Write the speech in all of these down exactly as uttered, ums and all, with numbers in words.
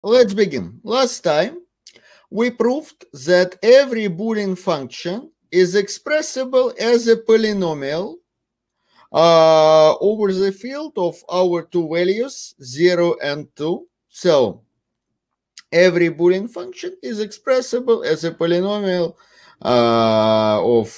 let's begin. Last time, we proved that every Boolean function is expressible as a polynomial uh, over the field of our two values, zero and two. So, every Boolean function is expressible as a polynomial uh, of,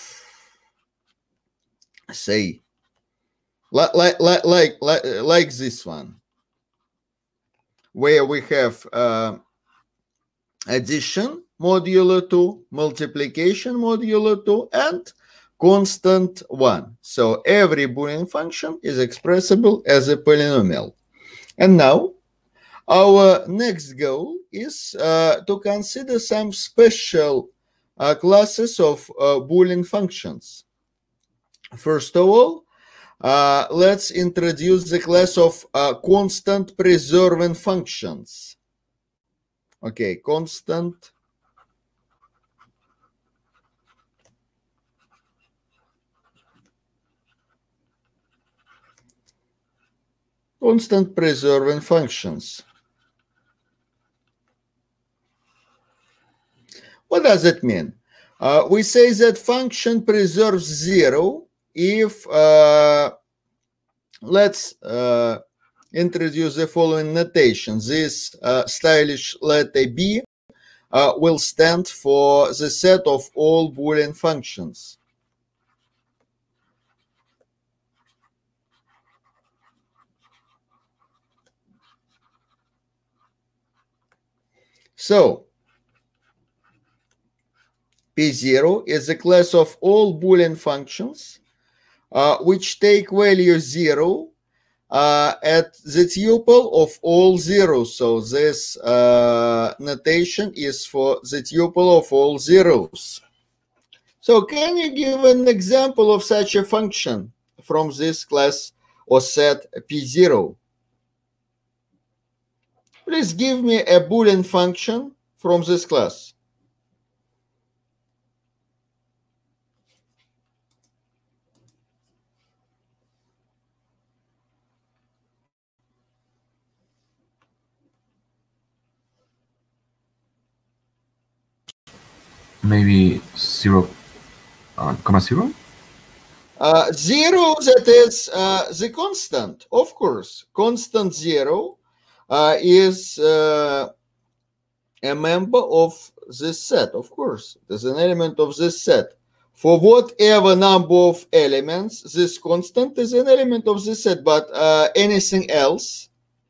say, like, like, like, like, like this one, where we have uh, addition modulo two, multiplication modulo two, and constant one. So every Boolean function is expressible as a polynomial. And now our next goal is uh, to consider some special uh, classes of uh, Boolean functions. First of all, uh, let's introduce the class of uh, constant preserving functions. Okay, constant constant preserving functions. What does it mean? Uh, we say that function preserves zero if, uh, let's uh, introduce the following notation. This uh, stylish letter B uh, will stand for the set of all Boolean functions. So, P zero is a class of all Boolean functions uh, which take value zero uh, at the tuple of all zeros. So this uh, notation is for the tuple of all zeros. So can you give an example of such a function from this class or set P zero? Please give me a Boolean function from this class. Maybe zero, uh, comma zero? Uh, zero, that is uh, the constant, of course. Constant zero uh, is uh, a member of this set, of course. It is an element of this set. For whatever number of elements, this constant is an element of this set, but uh, anything else?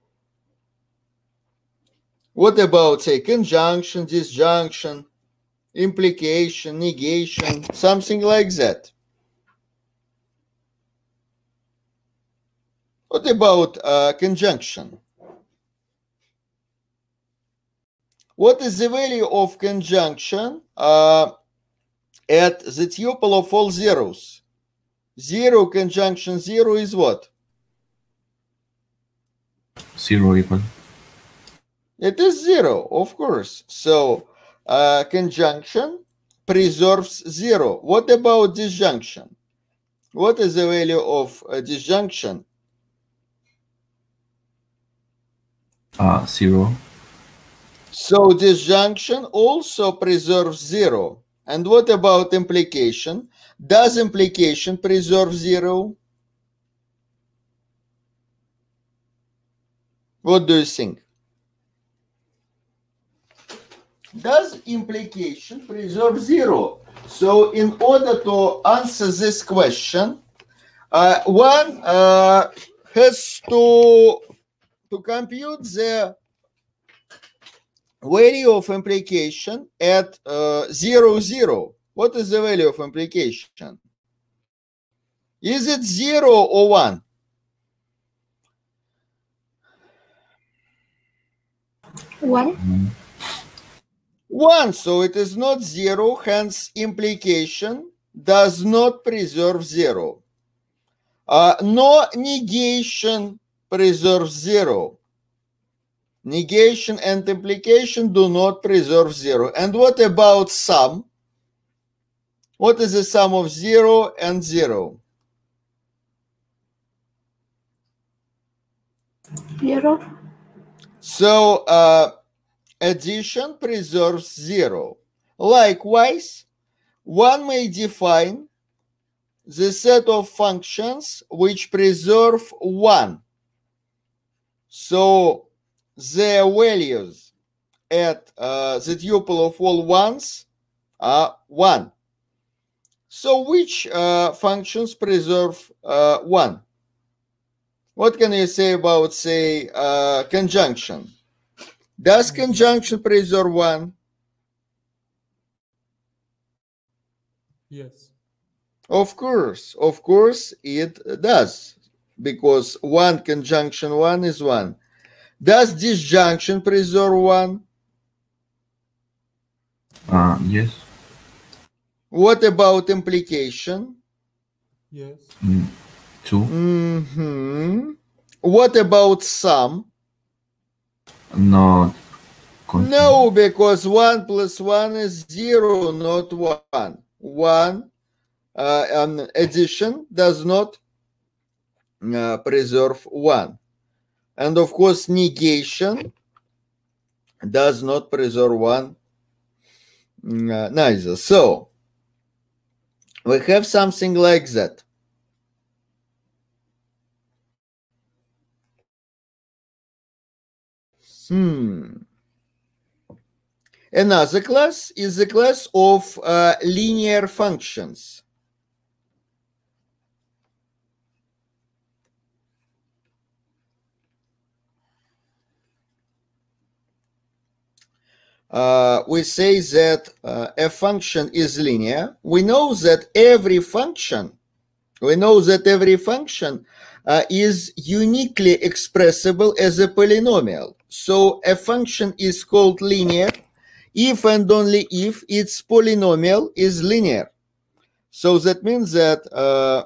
What about, say, conjunction, disjunction, implication, negation, something like that? What about uh, conjunction? What is the value of conjunction uh, at the tuple of all zeros? Zero conjunction zero is what? Zero even. It is zero, of course. So uh, conjunction preserves zero. What about disjunction? What is the value of uh, disjunction? Uh, zero. So disjunction also preserves zero. And what about implication? Does implication preserve zero? What do you think? Does implication preserve zero? So in order to answer this question, uh, one uh, has to, to compute the value of implication at uh, zero, zero. What is the value of implication? Is it zero or one? One. One, so it is not zero, hence implication does not preserve zero. Uh, no negation preserves zero. Negation and implication do not preserve zero. And what about sum? What is the sum of zero and zero? Zero. So uh, addition preserves zero. Likewise, one may define the set of functions which preserve one. So their values at uh, the tuple of all ones are one. So which uh, functions preserve uh, one? What can you say about, say, uh, conjunction? Does conjunction preserve one? Yes. Of course, of course it does, because one conjunction one is one. Does disjunction preserve one? Uh, yes. What about implication? Yes. Mm, two. Mm-hmm. What about sum? Not. No, because one plus one is zero, not one. One uh, um, addition does not uh, preserve one. And of course, negation does not preserve one uh, neither. So, we have something like that. Hmm. Another class is the class of uh, linear functions. Uh, we say that uh, a function is linear. We know that every function, we know that every function uh, is uniquely expressible as a polynomial. So a function is called linear if and only if its polynomial is linear. So that means that uh,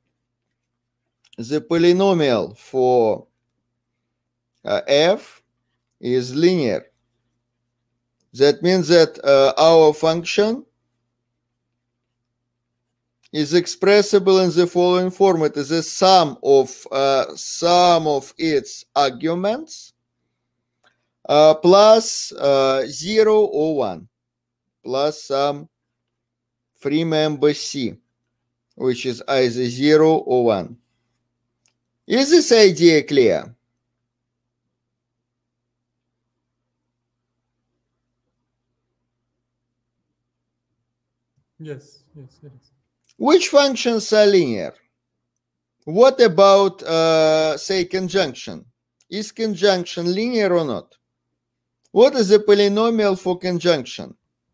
the polynomial for uh, f is linear. That means that uh, our function is expressible in the following form. It is a sum of uh, sum of its arguments uh, plus uh, zero or one plus some free member c, which is either zero or one. Is this idea clear? Yes, yes, it is. Which functions are linear? What about, uh, say, conjunction? Is conjunction linear or not? What is the polynomial for conjunction?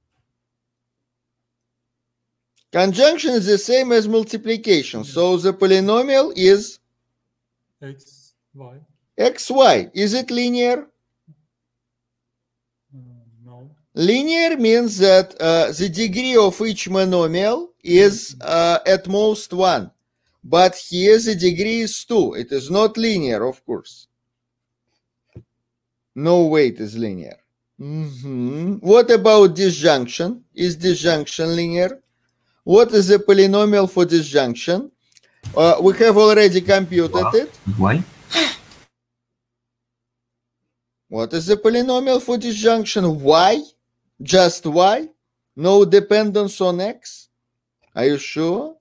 Conjunction is the same as multiplication, so the polynomial is X, Y. xy. Is it linear? Uh, no. Linear means that uh, the degree of each monomial is uh, at most one. But here the degree is two. It is not linear, of course. No way it is linear. Mm-hmm. What about disjunction? Is disjunction linear? What is the polynomial for disjunction? Uh, we have already computed Wow. it. Why? What is the polynomial for disjunction? Y? Just Y? No dependence on X? Are you sure?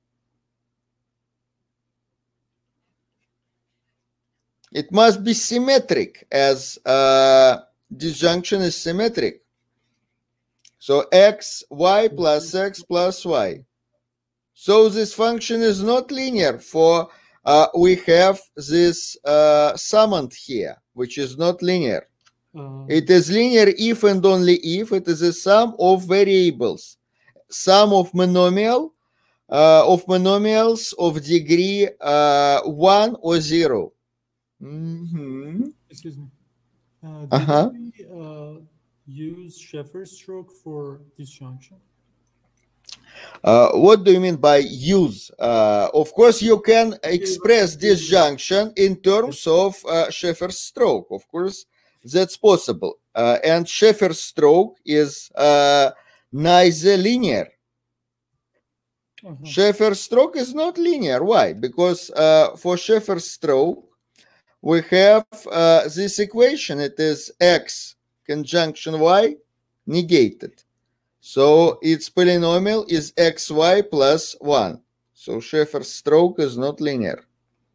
It must be symmetric, as uh, disjunction is symmetric. So x, y plus x plus y. So this function is not linear, for uh, we have this uh, summand here, which is not linear. Uh, It is linear if and only if it is a sum of variables, sum of monomial, uh, of monomials of degree uh, one or zero. Mm-hmm. excuse me. Uh, did Uh-huh. we uh, use Sheffer stroke for disjunction? Uh, what do you mean by use? Uh, of course, you can express disjunction in terms of uh, Sheffer's stroke. Of course, that's possible. Uh, and Sheffer's stroke is uh, neither linear. Uh-huh. Sheffer's stroke is not linear. Why? Because uh, for Sheffer's stroke, we have uh, this equation. It is x conjunction y negated. So its polynomial is xy plus one. So Schaeffer's stroke is not linear.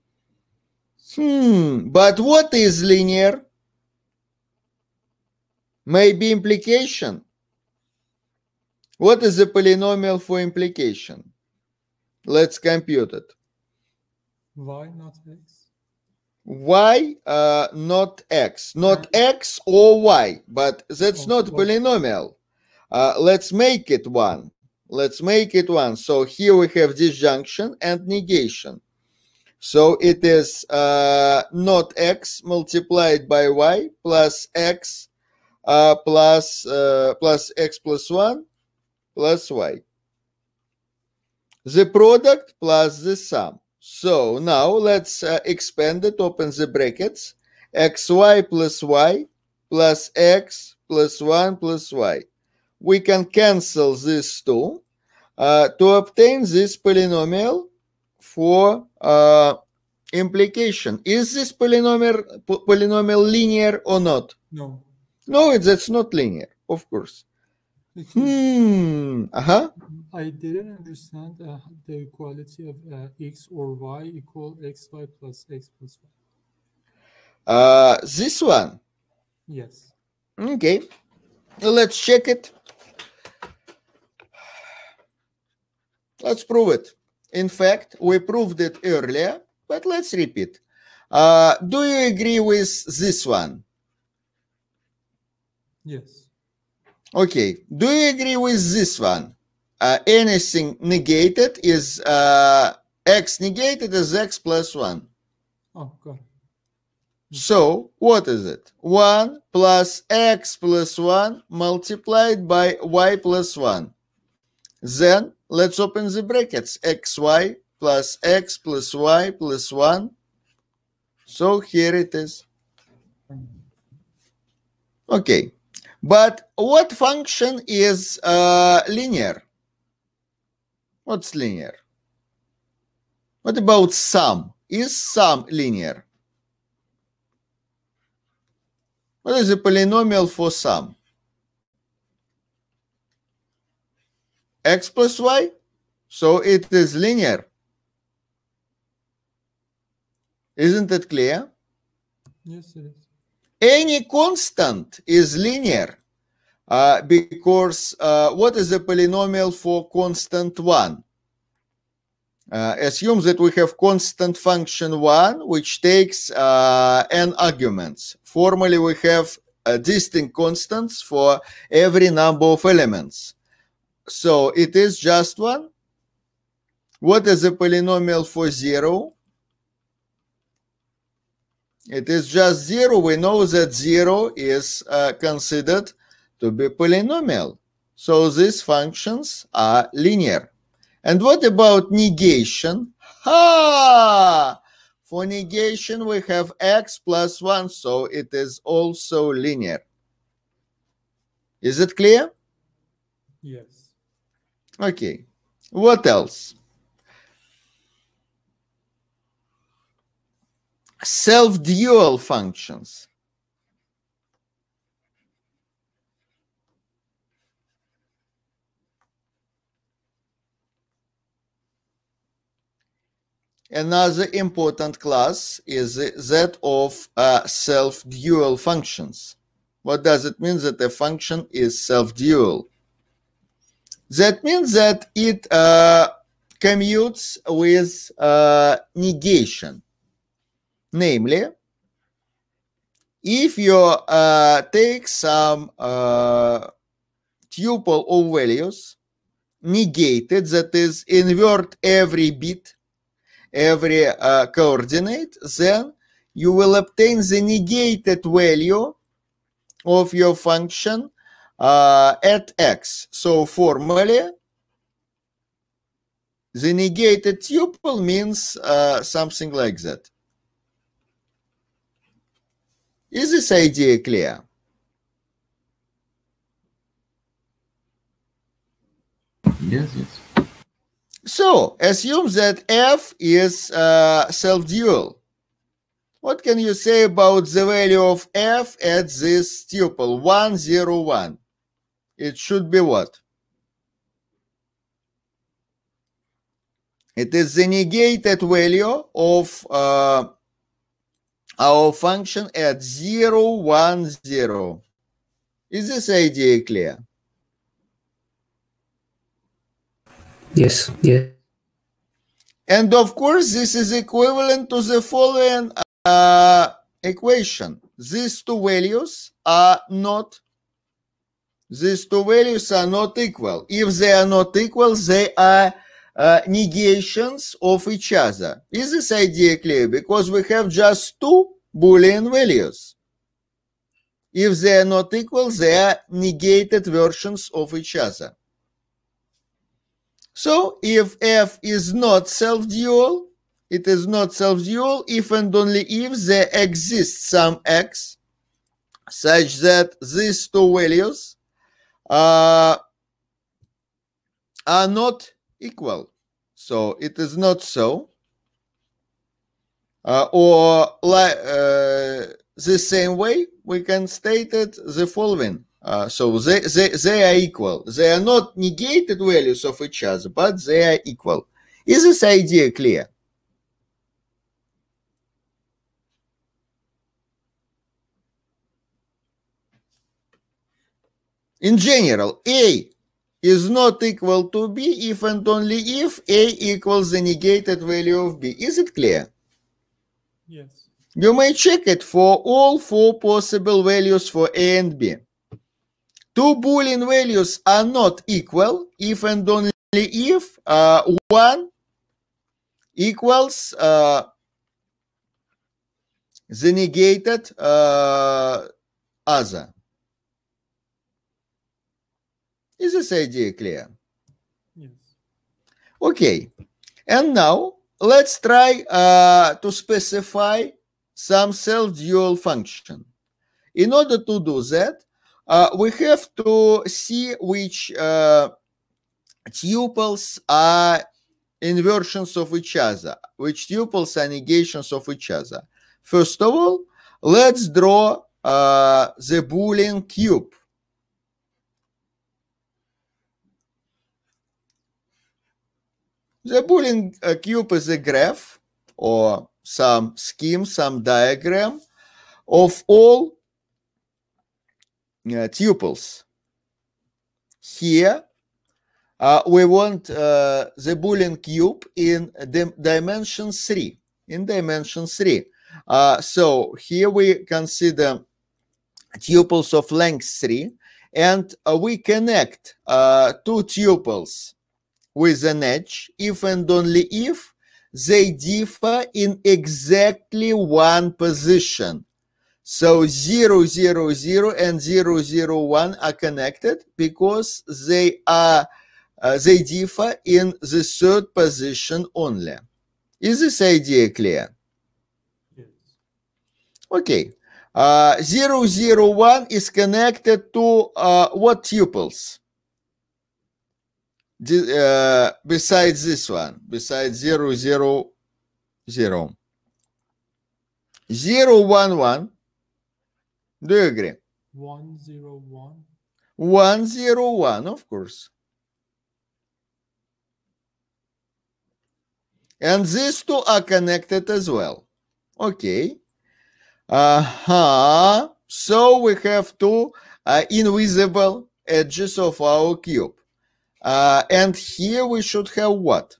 Hmm, but what is linear? Maybe implication. What is the polynomial for implication? Let's compute it. Y, not X. Y, uh, not X. Not X or Y, but that's Oh, not what? polynomial. Uh, let's make it one. Let's make it one. So here we have disjunction and negation. So it is uh, not X multiplied by Y plus X uh, plus, uh, plus X plus one plus Y. The product plus the sum. So now let's uh, expand it, open the brackets. Xy plus Y plus X plus one plus Y. We can cancel these two uh, to obtain this polynomial for uh, implication. Is this polynomial polynomial linear or not? No. No, it, that's not linear, of course. Hmm. Uh-huh. I didn't understand uh, the equality of uh, X or Y equal xy plus X plus Y. Uh, this one. Yes. Okay. Let's check it. Let's prove it. In fact, we proved it earlier, but let's repeat. Uh, do you agree with this one? Yes. Okay. Do you agree with this one? Uh, anything negated is uh, x negated is x plus one. Oh, got it. So what is it? one plus x plus one multiplied by y plus one. Then let's open the brackets. Xy plus x plus y plus one. So here it is. Okay. But what function is uh, linear? What's linear? What about sum? Is sum linear? What is the polynomial for sum? X plus y? So it is linear. Isn't it clear? Yes, it is. Any constant is linear uh, because uh, what is the polynomial for constant one? Uh, assume that we have constant function one, which takes uh, n arguments. Formally, we have uh, distinct constants for every number of elements. So it is just one. What is the polynomial for zero? It is just zero. We know that zero is uh, considered to be polynomial. So these functions are linear. And what about negation? Ha! For negation, we have x plus one, so it is also linear. Is it clear? Yes. Okay. What else? Self-dual functions. Another important class is that of uh, self-dual functions. What does it mean that a function is self-dual? That means that it uh, commutes with uh, negation. Namely, if you uh, take some uh, tuple of values, negate it, that is, invert every bit, every uh, coordinate, then you will obtain the negated value of your function uh, at x. So formally, the negated tuple means uh, something like that. Is this idea clear? Yes, yes. So assume that f is uh, self-dual. What can you say about the value of f at this tuple, one, zero, one? It should be what? It is the negated value of uh, our function at zero, one, zero. Is this idea clear? Yes, yes. And of course, this is equivalent to the following uh, equation. These two values are not, these two values are not equal. If they are not equal, they are uh, negations of each other. Is this idea clear? Because we have just two Boolean values. If they are not equal, they are negated versions of each other. So if f is not self-dual, it is not self-dual if and only if there exists some x such that these two values uh, are not equal. So it is not so. Uh, or like uh, the same way, we can state it the following. Uh, so they, they, they are equal. They are not negated values of each other, but they are equal. Is this idea clear? In general, A is not equal to B if and only if A equals the negated value of B. Is it clear? Yes. You may check it for all four possible values for A and B. Two Boolean values are not equal if and only if uh, one equals uh, the negated uh, other. Is this idea clear? Yes. Okay. And now let's try uh, to specify some self-dual function. In order to do that, Uh, we have to see which uh, tuples are inversions of each other, which tuples are negations of each other. First of all, let's draw uh, the Boolean cube. The Boolean uh, cube is a graph or some scheme, some diagram of all Uh, tuples. Here uh, we want uh, the Boolean cube in dim dimension three. In dimension three. Uh, so here we consider tuples of length three, and uh, we connect uh, two tuples with an edge if and only if they differ in exactly one position. So zero, zero, zero and zero, zero, one are connected because they are uh, they differ in the third position only. Is this idea clear? Yes. Okay. Uh, zero, zero, one is connected to uh, what tuples? The, uh, besides this one, besides zero, zero, zero. zero, one, one. Do you agree? One zero one. One zero one, of course. And these two are connected as well. Okay. Uh-huh. So we have two uh, invisible edges of our cube. Uh, and here we should have what?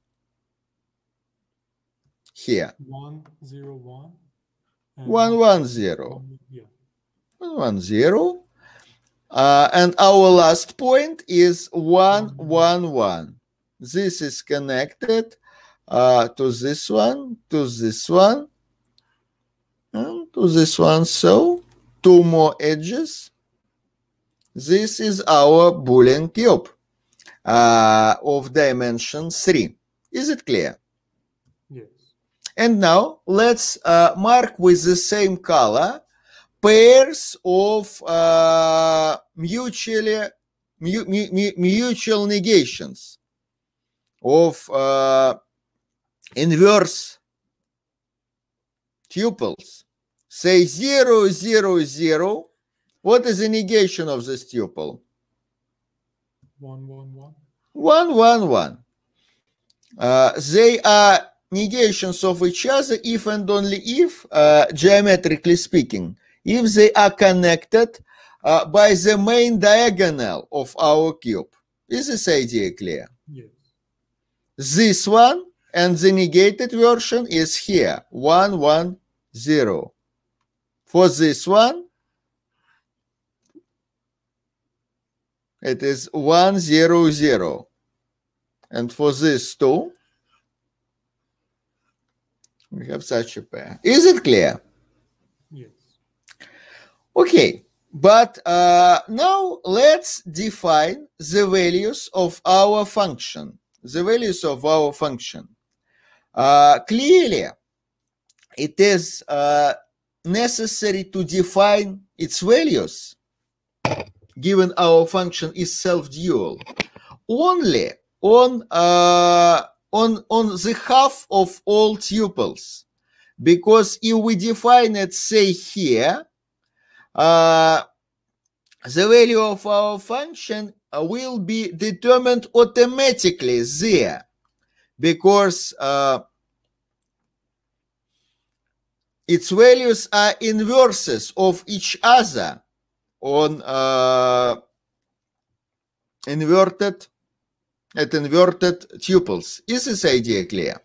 Here. One zero one. One one zero. One, yeah. One one zero. Uh, and our last point is one one one. This is connected uh, to this one, to this one, and to this one. So two more edges. This is our Boolean cube uh, of dimension three. Is it clear? Yes. And now let's uh, mark with the same color pairs of uh, mutually mu mu mutual negations of uh, inverse tuples. say zero, zero, zero. What is the negation of this tuple? One, one, one. One, one, one. Uh, they are negations of each other if and only if, uh, geometrically speaking, if they are connected uh, by the main diagonal of our cube. Is this idea clear? Yes. This one and the negated version is here, one, one, zero. For this one, it is one, zero, zero. And for this too, we have such a pair. Is it clear? Yes. Okay, but uh, now let's define the values of our function. The values of our function. Uh, clearly, it is uh, necessary to define its values, given our function is self-dual, only on uh, on on the half of all tuples, because if we define it, say here, uh, the value of our function will be determined automatically there, because uh, its values are inverses of each other on uh, inverted at inverted tuples. Is this idea clear?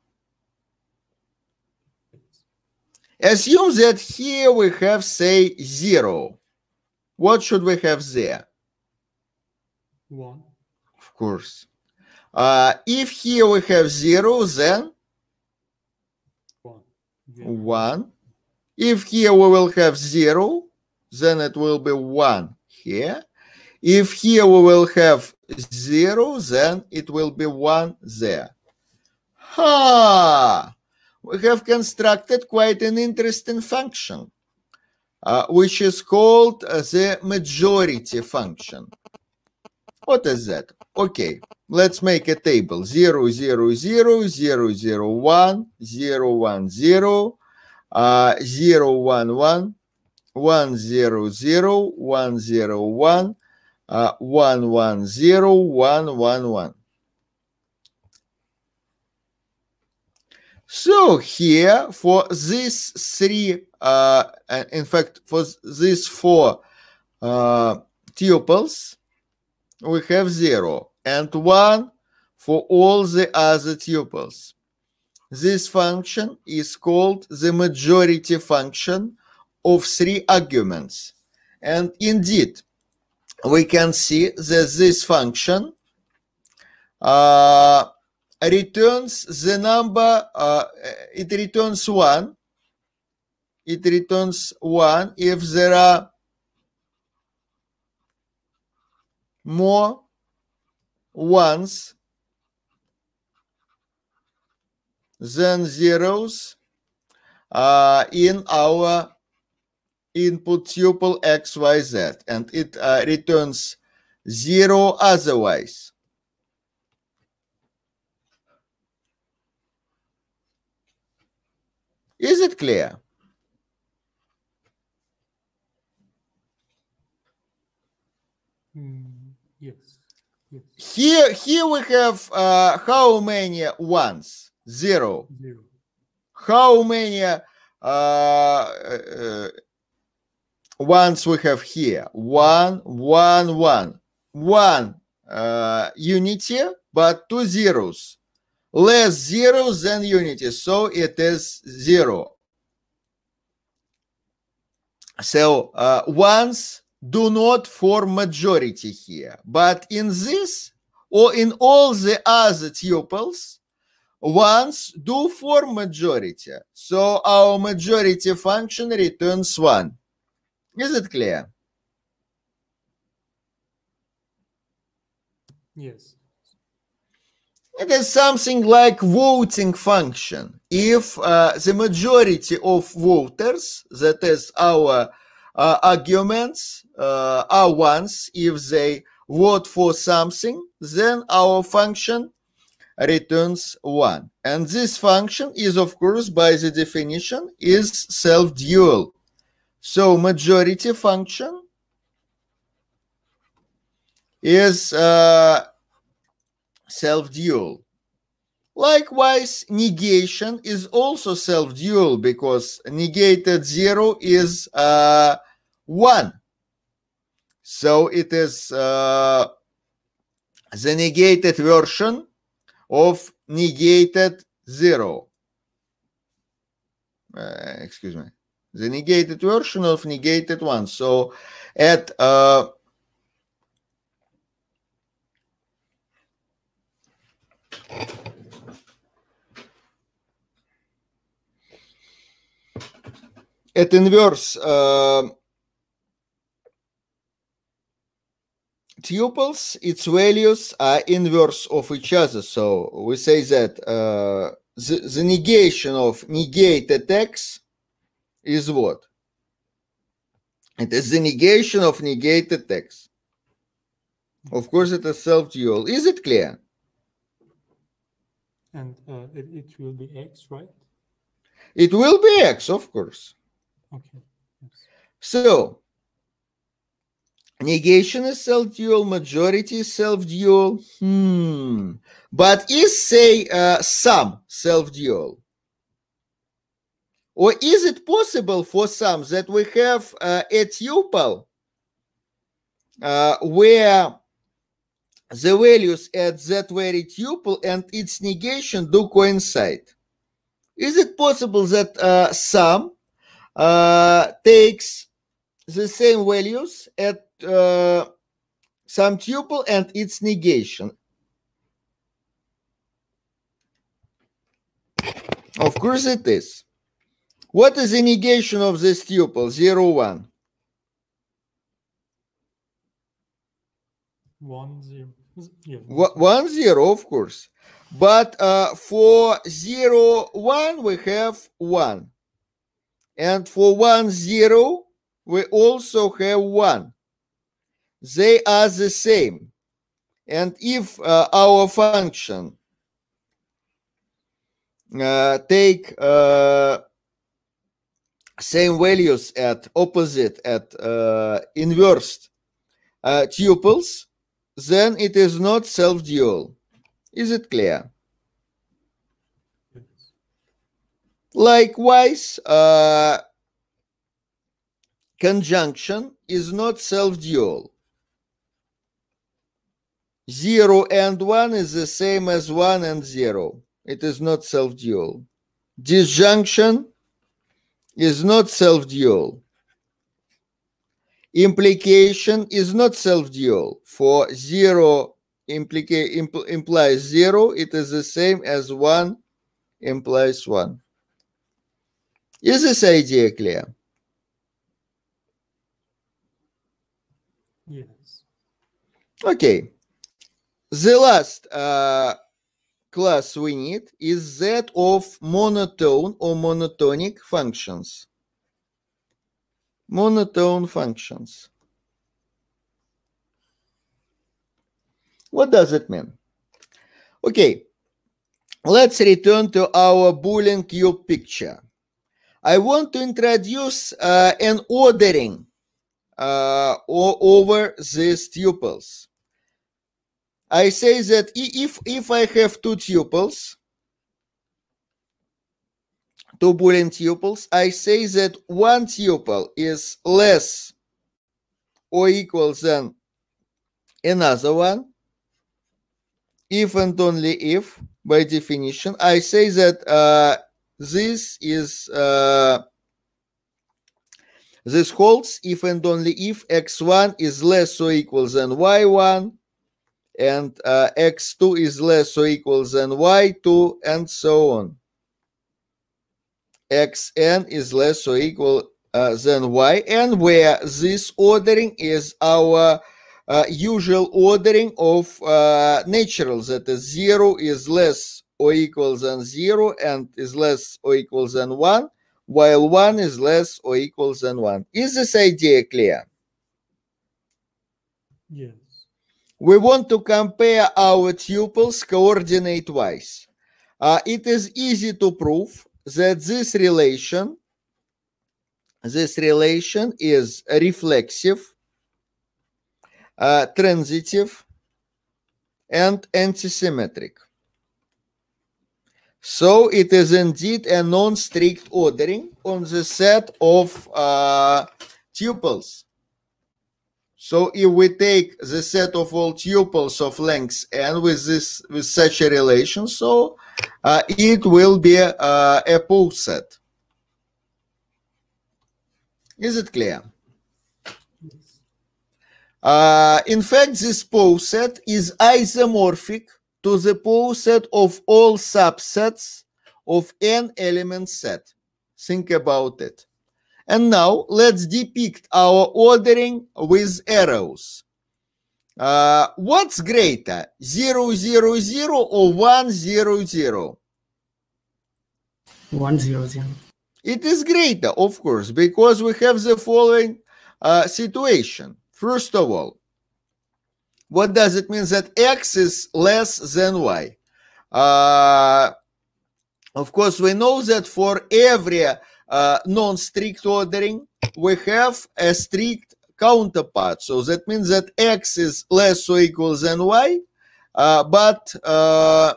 Assume that here we have, say, zero. What should we have there? One. Of course. Uh, if here we have zero, then One. Yeah. one. If here we will have zero, then it will be one here. If here we will have zero, then it will be one there. Ha! We have constructed quite an interesting function, uh, which is called uh, the majority function. What is that? Okay, let's make a table. zero, zero, zero, zero, zero, one, zero, one, zero, uh, zero, one, one, one, zero, zero, one, zero, one, uh, one, one, zero, one, one, one. So here for these three, uh, in fact, for these four uh, tuples, we have zero and one for all the other tuples. This function is called the majority function of three arguments. And indeed, we can see that this function uh, returns the number, uh, it returns one. It returns one if there are more ones than zeros uh, in our input tuple X Y Z, and it uh, returns zero otherwise. Is it clear? Mm, yes. Yes. Here, here we have uh, how many ones? Zero. Zero. How many uh, uh, ones we have here? One, one, one. One uh, unity, but two zeros. Less zeros than unity, so it is zero. So uh, ones do not form majority here, but in this or in all the other tuples, ones do form majority. So our majority function returns one. Is it clear? Yes. It is something like voting function. If uh, the majority of voters, that is our uh, arguments, uh, are ones, if they vote for something, then our function returns one. And this function is, of course, by the definition, is self-dual. So majority function is uh, self-dual. Likewise, negation is also self-dual because negated zero is uh, one. So it is uh, the negated version of negated zero. Uh, excuse me. The negated version of negated one. So at uh, at inverse uh, tuples, its values are inverse of each other. So we say that uh, the, the negation of negated x is what? It is the negation of negated x. Of course, it is self-dual. Is it clear? And uh, it, it will be x, right? It will be x, of course. Okay. Yes. So, negation is self-dual, majority is self-dual. Hmm. But is, say, uh, sum self-dual? Or is it possible for some that we have uh, a tuple uh, where the values at that very tuple and its negation do coincide? Is it possible that uh, sum uh, takes the same values at uh, some tuple and its negation? Of course it is. What is the negation of this tuple, zero, one? One, zero. Yeah, One, zero, of course. But uh, for zero, one, we have one. And for one, zero, we also have one. They are the same. And if uh, our function uh, take uh, same values at opposite, at uh, inversed uh, tuples, then it is not self-dual. Is it clear? yes. Likewise, uh, conjunction is not self-dual. Zero and one is the same as one and zero. It is not self-dual. Disjunction is not self-dual. Implication is not self-dual. For zero implica impl implies zero, it is the same as one implies one. Is this idea clear? Yes. Okay. The last uh, class we need is that of monotone or monotonic functions. Monotone functions. What does it mean? Okay, let's return to our Boolean cube picture. I want to introduce uh, an ordering uh, over these tuples. I say that if, if I have two tuples, two Boolean tuples, I say that one tuple is less or equal than another one, if and only if, by definition. I say that uh, this is uh, this holds if and only if x one is less or equal than y one, and uh, x two is less or equal than y two, and so on. Xn is less or equal uh, than yn, where this ordering is our uh, usual ordering of uh, naturals, that is zero is less or equal than zero and is less or equal than one, while one is less or equal than one. Is this idea clear? Yes. we want to compare our tuples coordinate-wise. Uh, it is easy to prove that this relation, this relation is reflexive, uh, transitive, and antisymmetric. So it is indeed a non-strict ordering on the set of uh, tuples. So if we take the set of all tuples of length n with this with such a relation, so uh, it will be uh, a pole set. Is it clear? Yes. Uh, in fact, this pole set is isomorphic to the pole set of all subsets of n element set. Think about it. And now let's depict our ordering with arrows. Uh, what's greater, zero, zero, zero or one, zero, zero? One zero zero. It is greater, of course, because we have the following uh, situation. First of all, what does it mean that x is less than y? Uh, of course, we know that for every uh, non-strict ordering, we have a strict counterpart. So that means that x is less or equal than y, uh, but uh,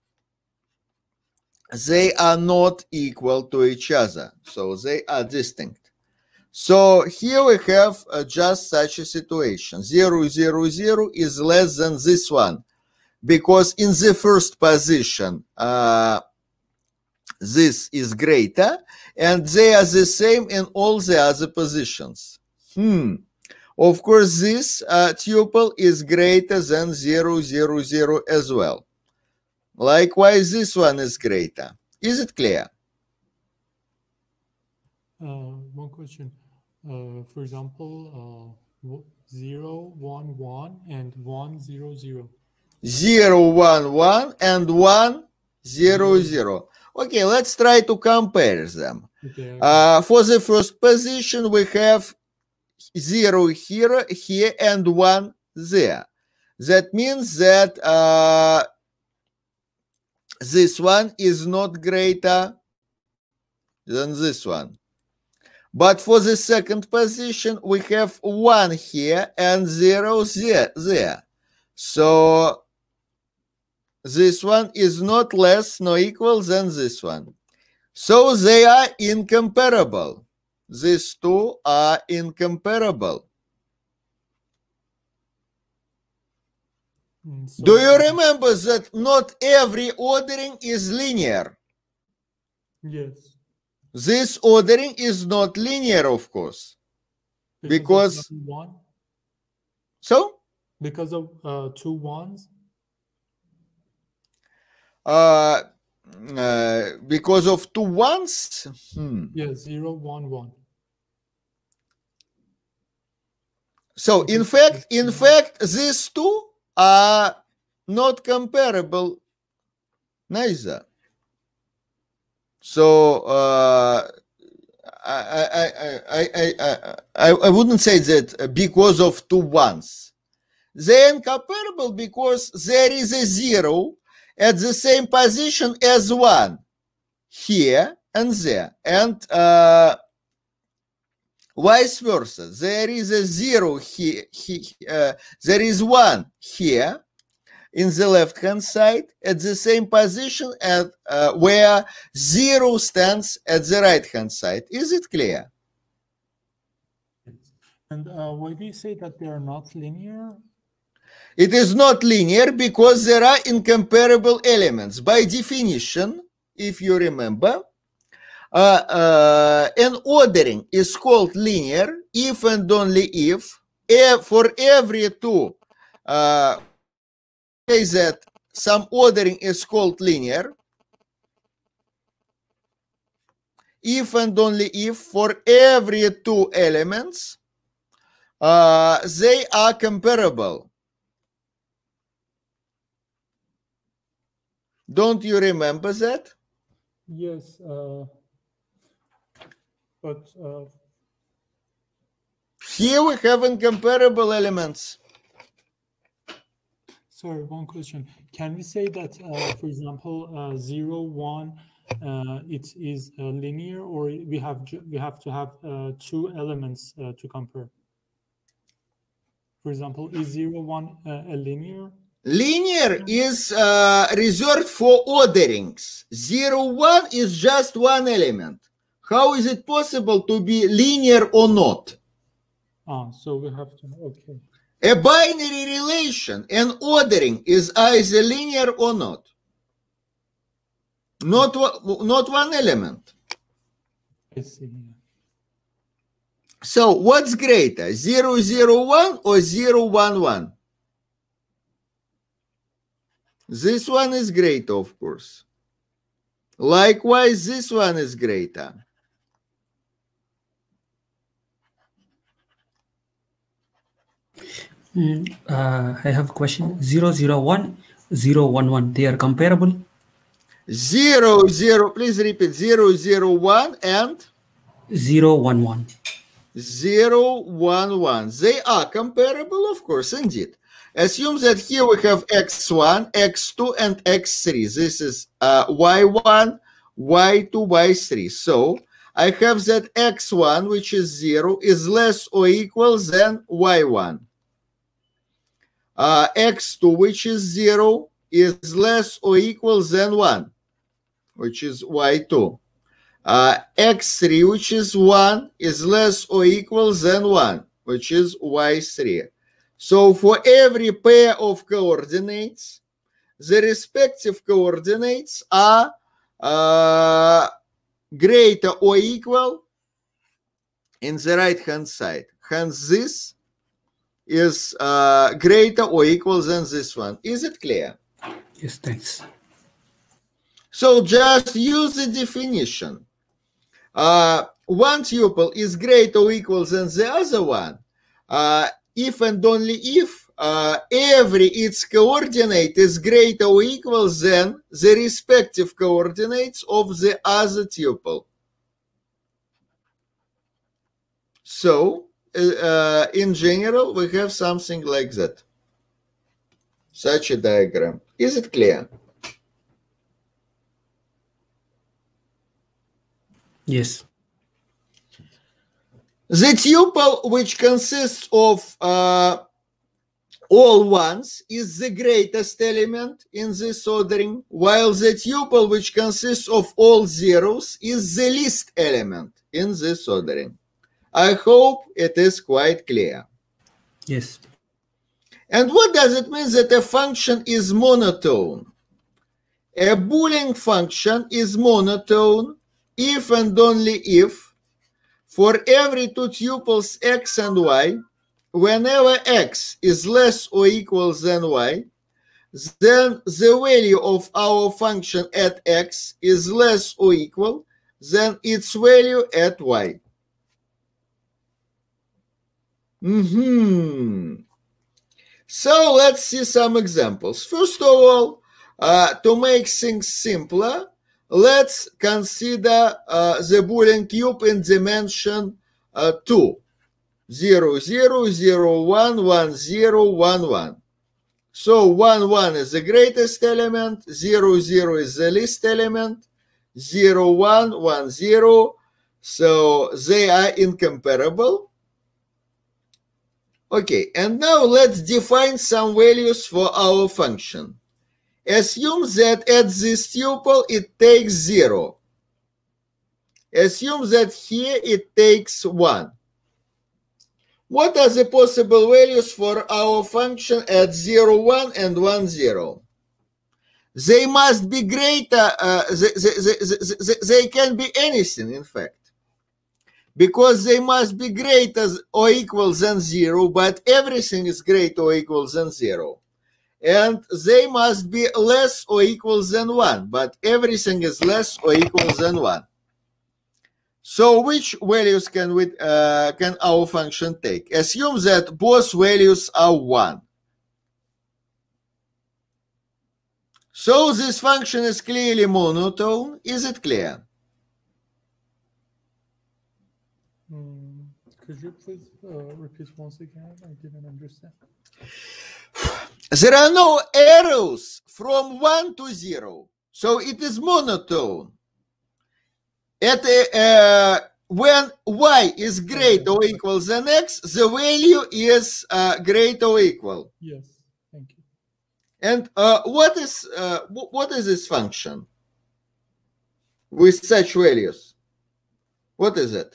they are not equal to each other. So they are distinct. So here we have uh, just such a situation. zero, zero, zero is less than this one, because in the first position, uh, this is greater, and they are the same in all the other positions. Hmm. Of course, this uh, tuple is greater than zero, zero, zero as well. Likewise, this one is greater. Is it clear? Uh, one question. Uh, for example, uh, zero, one, one, and one, zero, zero. zero, one, one, and one, zero, zero. Okay, let's try to compare them. Okay. Uh, for the first position, we have zero here, here, and one there. That means that uh, this one is not greater than this one. But for the second position, we have one here and zero there. there. So this one is not less nor equal than this one. So they are incomparable. These two are incomparable. Mm, so- Do you remember that not every ordering is linear? Yes. This ordering is not linear, of course. Because- of one, So, because of uh, two ones. uh, uh, because of two ones, hmm. Yes, zero, one, one. So in fact, in fact, these two are not comparable neither. So uh, I, I, I, I, I, I, I wouldn't say that because of two ones. They are incomparable because there is a zero at the same position as one here and there, and uh, vice versa. There is a zero here, he, uh, there is one here in the left hand side at the same position at uh, where zero stands at the right hand side. Is it clear? And uh, why do you say that they are not linear? It is not linear because there are incomparable elements. By definition, if you remember, uh, uh, an ordering is called linear if and only if e- for every two uh, say that some ordering is called linear if and only if for every two elements uh, they are comparable. Don't you remember that? Yes, uh, but uh, Here we have incomparable elements. Sorry, one question. Can we say that, uh, for example, uh, zero, one, uh, it is uh, linear, or we have we have to have uh, two elements uh, to compare? For example, is zero, one uh, a linear? Linear is uh, reserved for orderings. Zero, one is just one element. How is it possible to be linear or not? Ah, so we have to, okay. A binary relation, an ordering is either linear or not. Not, not one element. I see. So what's greater, zero, zero, one or zero, one, one? This one is greater, of course. Likewise, this one is greater. Mm, uh, I have a question. Zero zero one, zero one one. They are comparable. Zero zero. Please repeat. Zero zero one and Zero one one. Zero one one. They are comparable, of course, indeed. Assume that here we have x one, x two, and x three. This is uh, y one, y two, y three. So I have that x one, which is zero, is less or equal than y one. Uh, x two, which is zero, is less or equal than one, which is y two. Uh, x three, which is one, is less or equal than one, which is y three. So for every pair of coordinates, the respective coordinates are uh, greater or equal in the right-hand side. Hence, this is uh, greater or equal than this one. Is it clear? Yes, thanks. So just use the definition. Uh, one tuple is greater or equal than the other one uh, if and only if uh, every its coordinate is greater or equal than the respective coordinates of the other tuple. So, uh, in general, we have something like that. Such a diagram. Is it clear? Yes. The tuple, which consists of uh, all ones, is the greatest element in this ordering, while the tuple, which consists of all zeros, is the least element in this ordering. I hope it is quite clear. Yes. And what does it mean that a function is monotone? A Boolean function is monotone if and only if for every two tuples x and y, whenever x is less or equal than y, then the value of our function at x is less or equal than its value at y. Mm-hmm. So let's see some examples. First of all, uh, to make things simpler, let's consider uh, the Boolean cube in dimension uh, two. zero, zero, zero, one, one, zero, one, one. So one, one is the greatest element, zero, zero is the least element, zero, one, one, zero. So they are incomparable. Okay, and now let's define some values for our function. Assume that at this tuple it takes zero. Assume that here it takes one. What are the possible values for our function at zero, one, and one, zero? They must be greater, uh, they, they, they, they, they can be anything, in fact. Because they must be greater or equal than zero, but everything is greater or equal than zero. And they must be less or equal than one, but everything is less or equal than one. So which values can we uh, can our function take? Assume that both values are one. So this function is clearly monotone. Is it clear? Mm, could you please uh, repeat once again? I didn't understand. There are no arrows from one to zero, so it is monotone. At uh, when y is greater or equal than x, the value is uh, greater or equal. Yes, thank you. And uh, what is uh, what is this function with such values? What is it?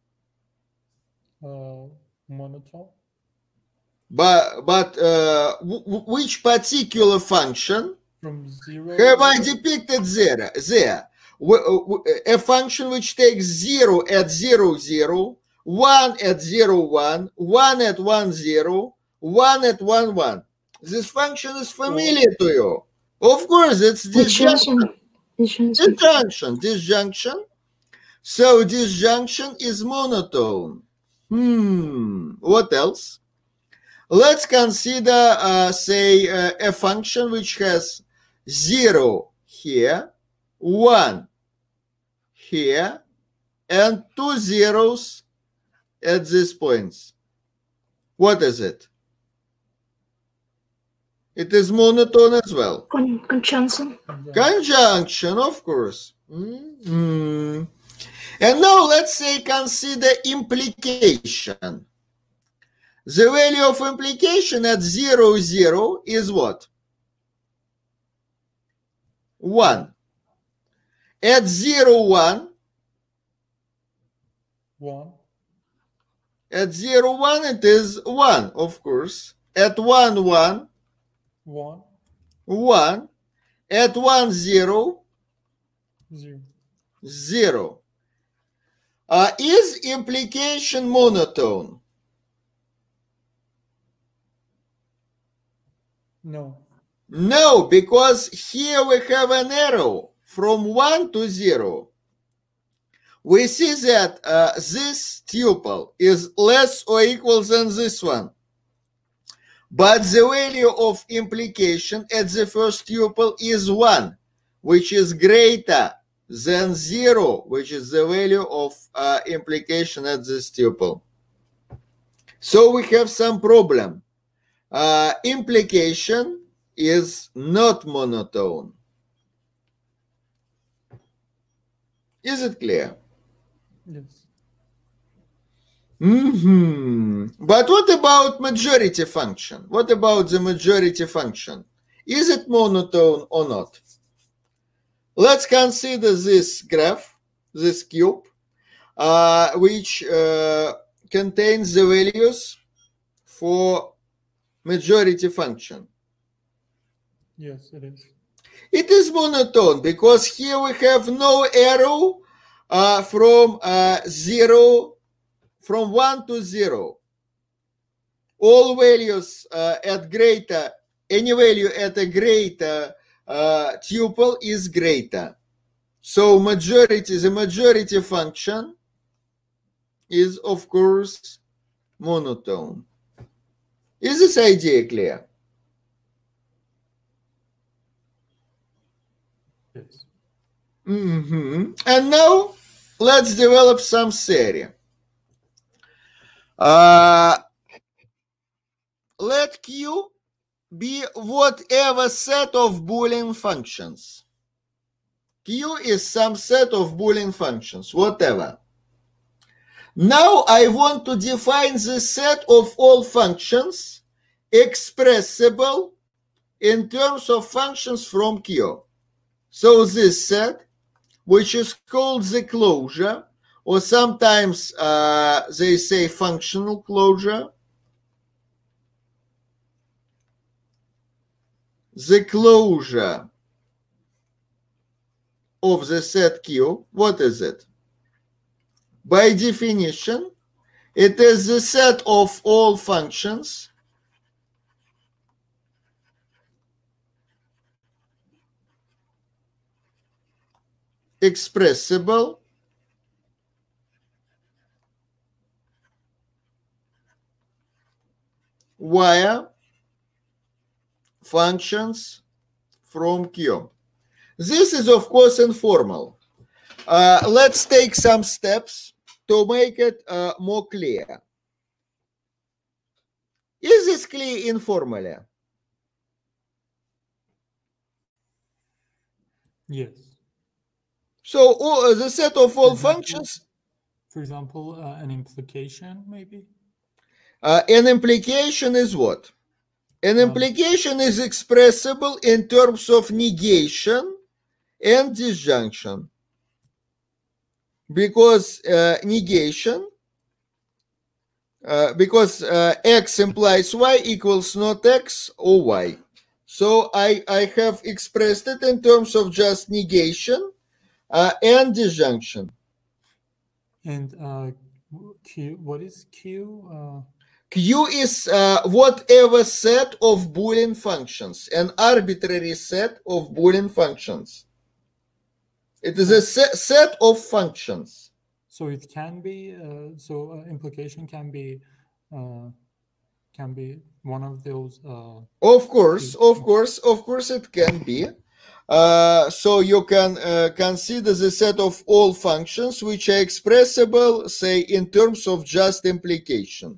Uh, monotone. But but uh, w which particular function From zero. have I depicted there? There, a function which takes zero at zero zero, one at zero one, one at one zero, one at one one. This function is familiar to you. Of course, it's disjunction. Disjunction. Disjunction. Disjunction. So disjunction is monotone. Hmm. What else? Let's consider, uh, say, uh, a function which has zero here, one here, and two zeros at these points. What is it? It is monotone as well. Con conjunction. Conjunction, of course. Mm-hmm. And now let's say consider implication. The value of implication at zero, zero is what? one. At zero, one. one. At zero, one, it is one, of course. At one, one. one. one. At one, zero. zero. zero. Uh, is implication monotone? No. No, because here we have an arrow from one to zero. We see that uh, this tuple is less or equal than this one. But the value of implication at the first tuple is one, which is greater than zero, which is the value of uh, implication at this tuple. So we have some problem. Uh, implication is not monotone. Is it clear? Yes. Mm-hmm. But what about majority function? What about the majority function? Is it monotone or not? Let's consider this graph, this cube, uh, which uh, contains the values for majority function. Yes, it is. It is monotone because here we have no arrow uh, from uh, zero, from one to zero. All values uh, at greater, any value at a greater uh, tuple is greater. So majority, the majority function is of course monotone. Is this idea clear? Yes. Mm-hmm. And now let's develop some theory. Uh, let Q be whatever set of Boolean functions. Q is some set of Boolean functions, whatever. Now I want to define the set of all functions expressible in terms of functions from Q. So this set, which is called the closure, or sometimes uh, they say functional closure. The closure of the set Q, what is it? By definition, it is the set of all functions expressible via functions from Q. This is, of course, informal. Uh, let's take some steps to make it uh, more clear. Is this clear informally? Yes. So all, the set of all example- functions, For example, uh, an implication, maybe? uh, an implication is what? An Um, implication is expressible in terms of negation and disjunction. Because uh, negation, uh, because uh, x implies y equals not x or y. So I, I have expressed it in terms of just negation uh, and disjunction. And uh, Q, what is Q? Uh, Q is uh, whatever set of Boolean functions, an arbitrary set of Boolean functions. It is a se- set of functions. so it can be, uh, so uh, implication can be, uh, can be one of those. Uh, Of course, of course, of course it can be. Uh, so you can uh, consider the set of all functions which are expressible, say, in terms of just implication.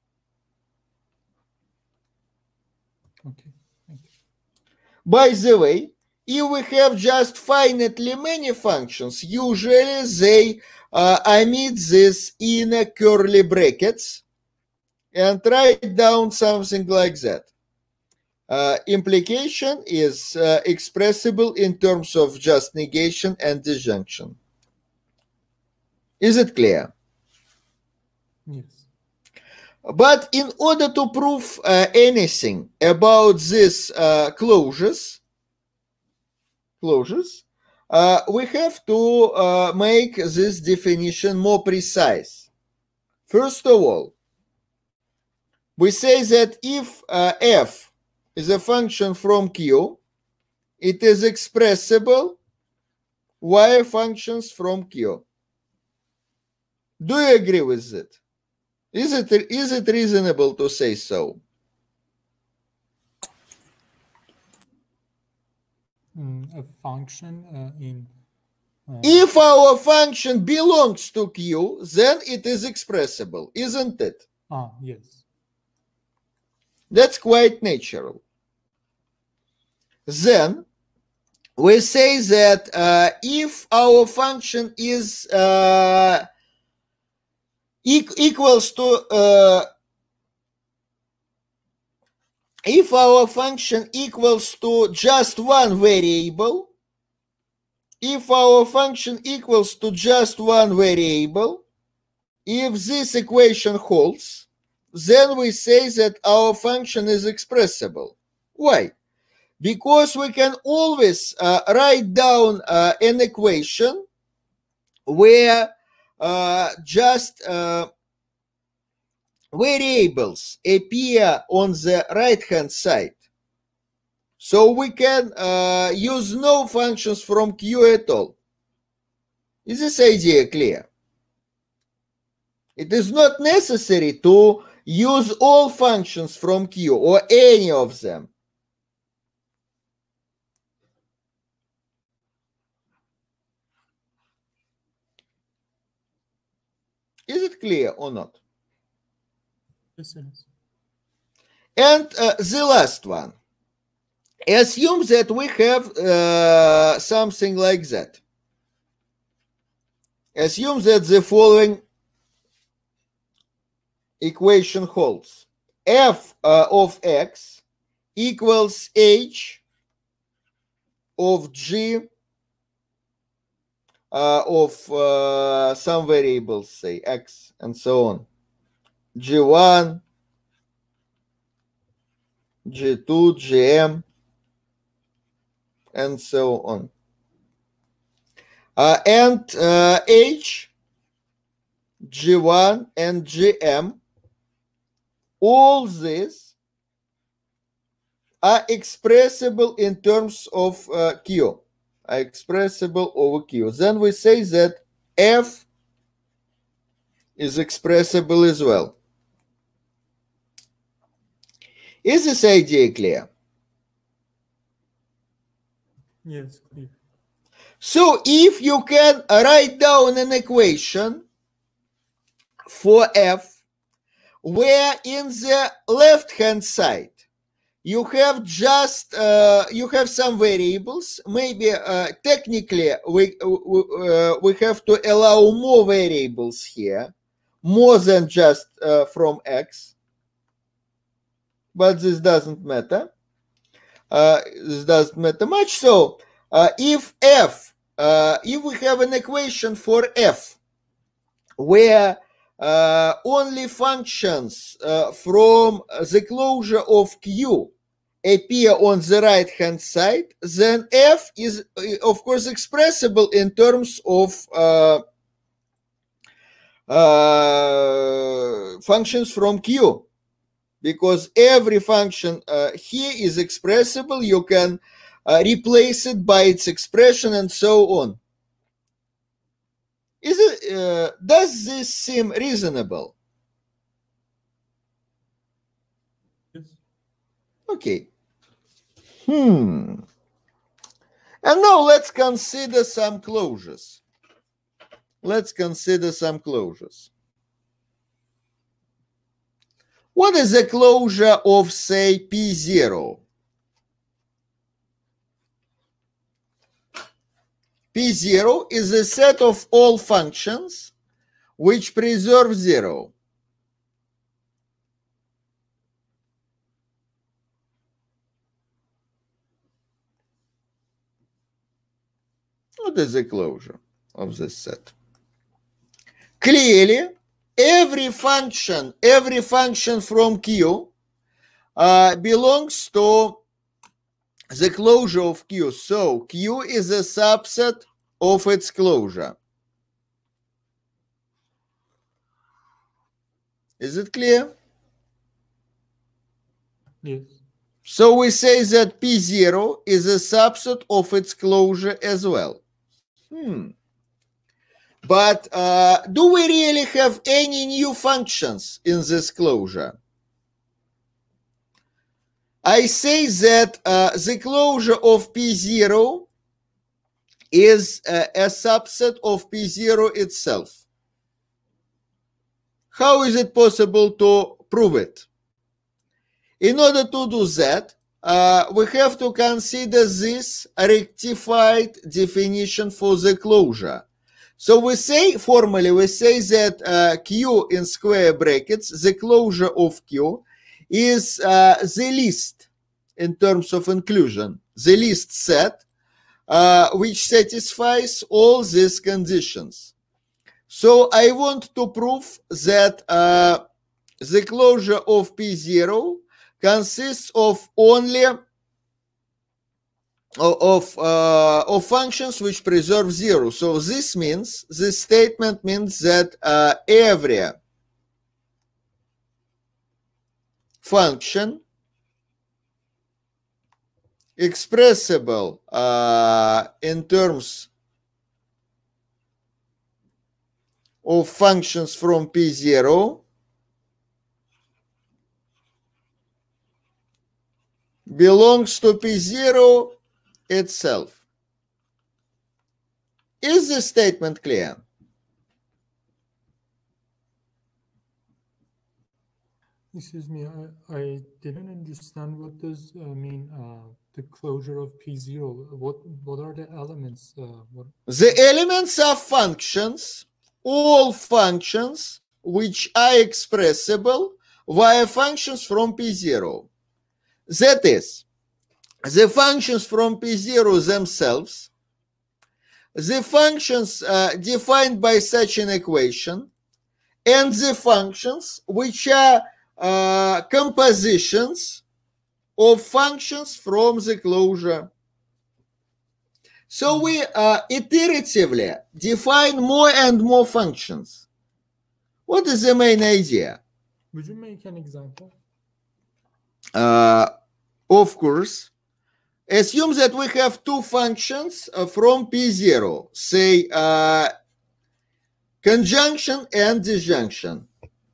okay. Thank you. By the way, if we have just finitely many functions, usually they uh, omit this inner curly brackets and write down something like that. Uh, implication is uh, expressible in terms of just negation and disjunction. Is it clear? Yes. But in order to prove uh, anything about these uh, closures, closures, uh, we have to uh, make this definition more precise. First of all, we say that if uh, f is a function from Q, it is expressible via functions from Q. Do you agree with that? Is it, is it reasonable to say so? Mm, a function uh, in. Uh, If our function belongs to Q, then it is expressible, isn't it? ah, yes. That's quite natural. Then we say that uh, if our function is uh, e- equals to uh, if our function equals to just one variable, if our function equals to just one variable, if this equation holds, then we say that our function is expressible. Why? Because we can always uh, write down uh, an equation where uh, just uh, variables appear on the right-hand side. So we can uh, use no functions from Q at all. Is this idea clear? It is not necessary to use all functions from Q or any of them. Is it clear or not? Yes, it is. And uh, the last one. Assume that we have uh, something like that. Assume that the following equation holds. F uh, of x equals h of g uh, of uh, some variables, say x and so on. g one, g two, gm, and so on. Uh, and uh, h, g one, and gm, all these are expressible in terms of uh, Q, are expressible over Q. Then we say that f is expressible as well. Is this idea clear? Yes, clear. So if you can write down an equation for f where in the left-hand side you have just uh, you have some variables. Maybe uh, technically we uh, we have to allow more variables here, more than just uh, from X, but this doesn't matter. Uh, this doesn't matter much. So uh, if F, uh, if we have an equation for F where uh, only functions uh, from the closure of Q appear on the right hand side, then F is of course expressible in terms of uh, uh, functions from Q, because every function uh, here is expressible. You can uh, replace it by its expression and so on. Is it, uh, does this seem reasonable? Yes. Okay. Hmm. And now let's consider some closures. Let's consider some closures. What is the closure of, say, P zero? P zero is a set of all functions which preserve zero. What is the closure of this set? Clearly, every function, every function from Q uh, belongs to the closure of Q. So Q is a subset of its closure. Is it clear? Yes. So we say that P zero is a subset of its closure as well. Hmm. But uh, do we really have any new functions in this closure? I say that uh, the closure of P zero is uh, a subset of P zero itself. How is it possible to prove it? In order to do that, uh, we have to consider this rectified definition for the closure. So we say, formally, we say that uh, Q in square brackets, the closure of Q, is uh, the list in terms of inclusion, the list set, uh, which satisfies all these conditions. So I want to prove that uh, the closure of P zero consists of only of uh, of functions which preserve zero. So this means, this statement means that uh, every function expressible uh, in terms of functions from P zero belongs to P zero itself. Is this statement clear? Excuse me, I, I didn't understand what does uh, mean uh, the closure of P zero. What what are the elements? Uh, what... The elements are functions, all functions which are expressible via functions from P zero. That is, the functions from P zero themselves, the functions uh, defined by such an equation, and the functions which are uh, compositions of functions from the closure. So we uh, iteratively define more and more functions. What is the main idea? Would you make an example? Uh, of course. Assume that we have two functions uh, from P zero, say uh, conjunction and disjunction.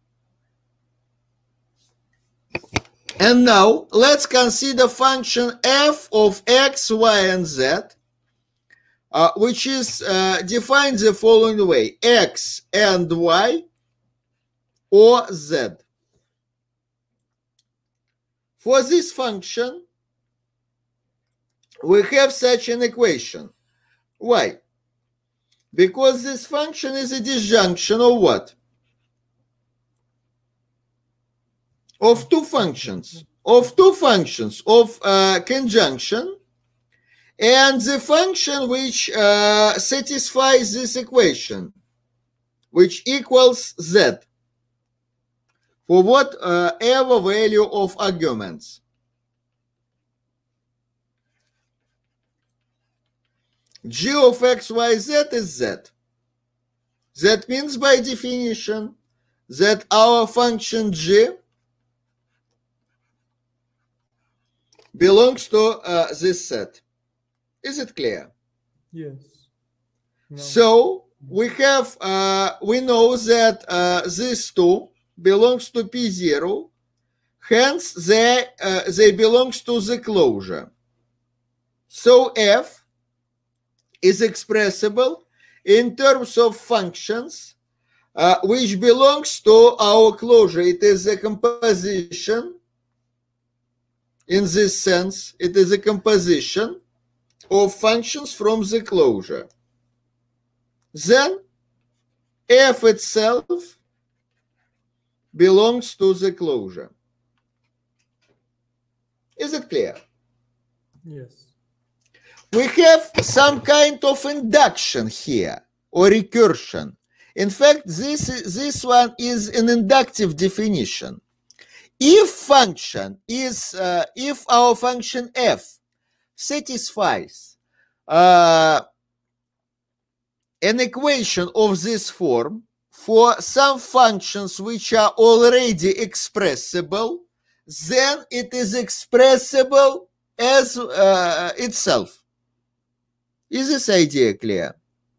And now let's consider function f of x, y, and z, uh, which is uh, defined the following way: x and y or z. For this function, we have such an equation. Why? Because this function is a disjunction of what? Of two functions. Of two functions of uh, conjunction, and the function which uh, satisfies this equation, which equals z, for whatever uh, value of arguments. G of x, y, z is z. That means by definition that our function g belongs to uh, this set. Is it clear? Yes. No. So we have, uh, we know that uh, these two belongs to P zero, hence they, uh, they belongs to the closure. So f is expressible in terms of functions uh, which belongs to our closure. It is a composition. In this sense, it is a composition of functions from the closure. Then f itself belongs to the closure. Is it clear? Yes. We have some kind of induction here, or recursion. In fact, this, this one is an inductive definition. If function is, uh, if our function f satisfies uh, an equation of this form for some functions which are already expressible, then it is expressible as uh, itself. Is this idea clear?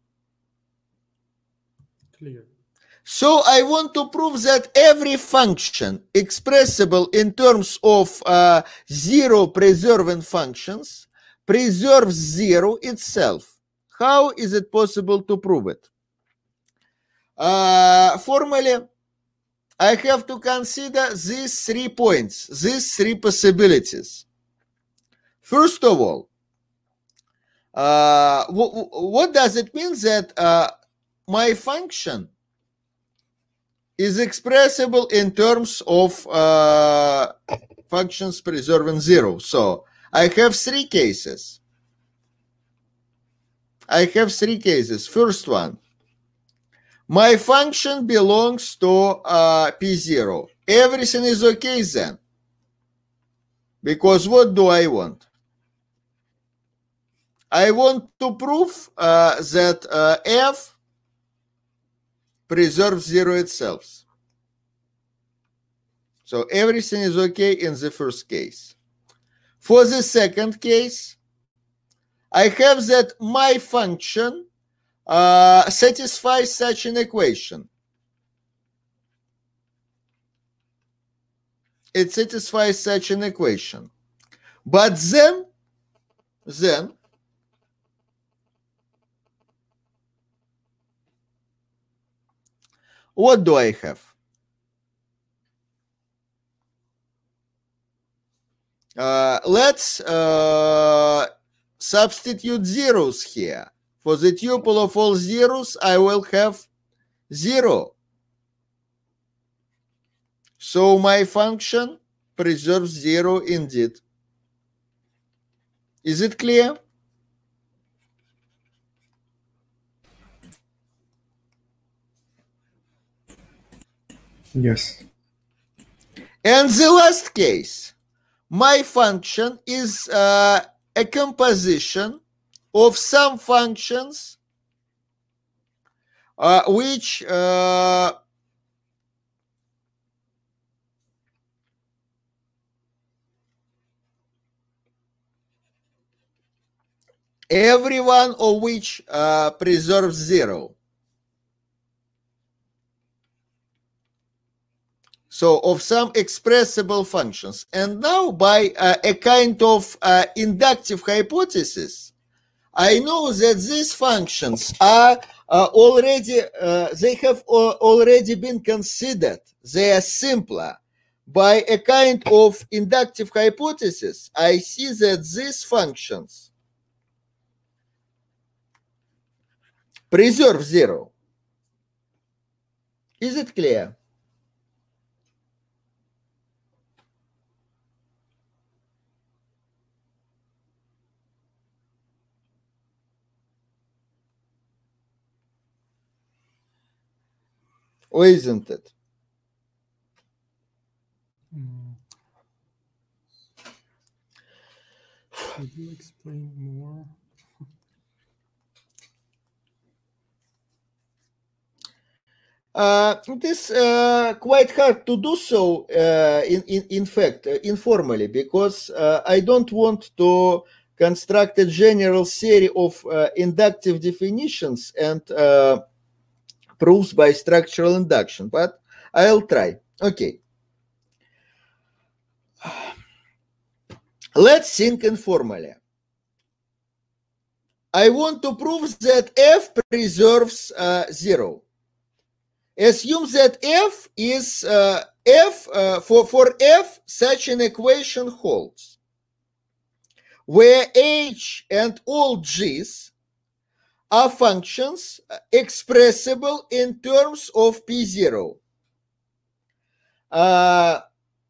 Clear. So I want to prove that every function expressible in terms of uh, zero preserving functions preserves zero itself. How is it possible to prove it? Uh, formally, I have to consider these three points, these three possibilities. First of all, uh, what does it mean that uh, my function is expressible in terms of uh, functions preserving zero? So I have three cases. I have three cases. First one, my function belongs to uh, P zero. Everything is okay then. Because what do I want? I want to prove uh, that uh, f preserves zero itself. So everything is okay in the first case. For the second case, I have that my function uh, satisfies such an equation. It satisfies such an equation. But then, then, what do I have? Uh, let's uh, substitute zeros here. For the tuple of all zeros, I will have zero. So my function preserves zero indeed. Is it clear? Yes. And the last case, my function is uh, a composition of some functions uh, which uh, every one of which uh, preserves zero. So of some expressible functions. And now by uh, a kind of uh, inductive hypothesis, I know that these functions are uh, already, uh, they have already been considered. They are simpler by a kind of inductive hypothesis, I see that these functions preserve zero. Is it clear? Or isn't it? Mm. Could you explain more? Uh, it is uh, quite hard to do so, uh, in, in, in fact, uh, informally, because uh, I don't want to construct a general theory of uh, inductive definitions and uh, proofs by structural induction, but I'll try. Okay. Let's think informally. I want to prove that f preserves uh, zero. Assume that f is uh, f uh, for for f such an equation holds, where h and all g's are functions expressible in terms of p zero. Uh,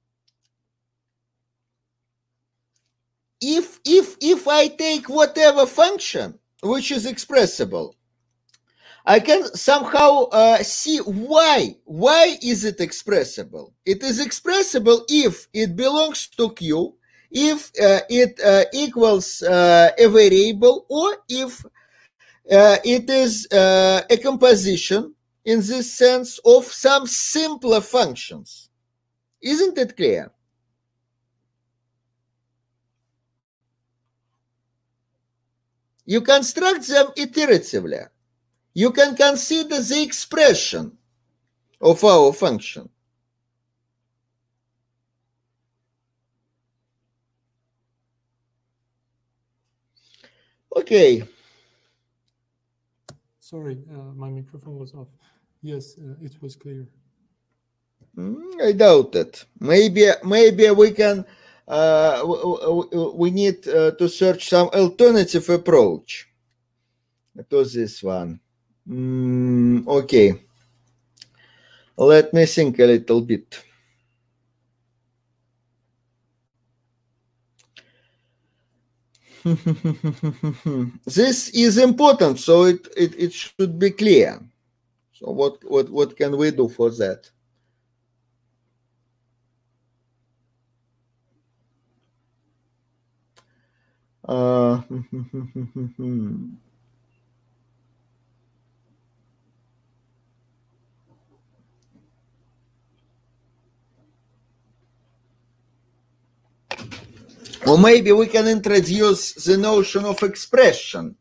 if if if I take whatever function which is expressible, I can somehow uh, see why. Why is it expressible? It is expressible if it belongs to Q, if uh, it uh, equals uh, a variable, or if uh, it is uh, a composition in this sense of some simpler functions. Isn't it clear? You construct them iteratively. You can consider the expression of our function. Okay. Sorry, uh, my microphone was off. Yes, uh, it was clear. Mm, I doubt it. Maybe, maybe we can. Uh, we need uh, to search some alternative approach to this one. Mm, okay. Let me think a little bit. This is important, so it, it, it should be clear. So what, what, what can we do for that? Uh, or maybe we can introduce the notion of expression.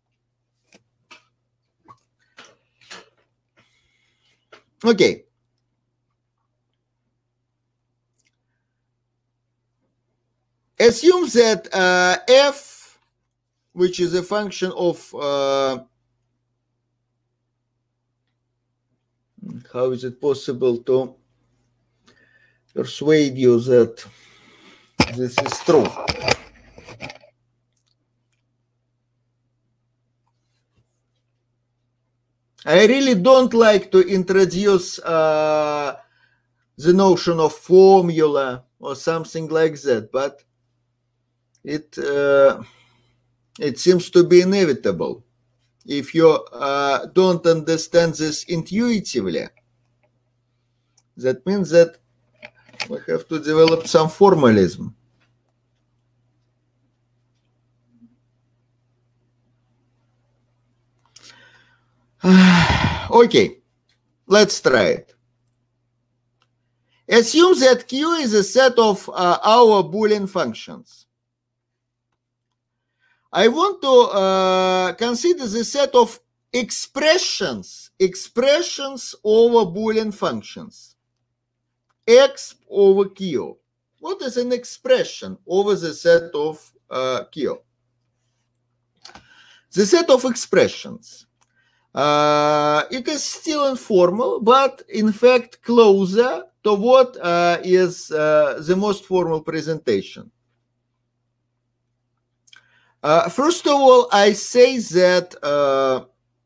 Okay. Assume that uh, f, which is a function of, uh, how is it possible to persuade you that this is true? I really don't like to introduce uh, the notion of formula or something like that, but it uh, it seems to be inevitable. If you uh, don't understand this intuitively, that means that we have to develop some formalism. Okay, let's try it. Assume that Q is a set of uh, our Boolean functions. I want to uh, consider the set of expressions, expressions over Boolean functions, X over Q. What is an expression over the set of uh, Q? The set of expressions. Uh, it is still informal, but in fact closer to what uh, is uh, the most formal presentation. Uh, first of all, I say that uh,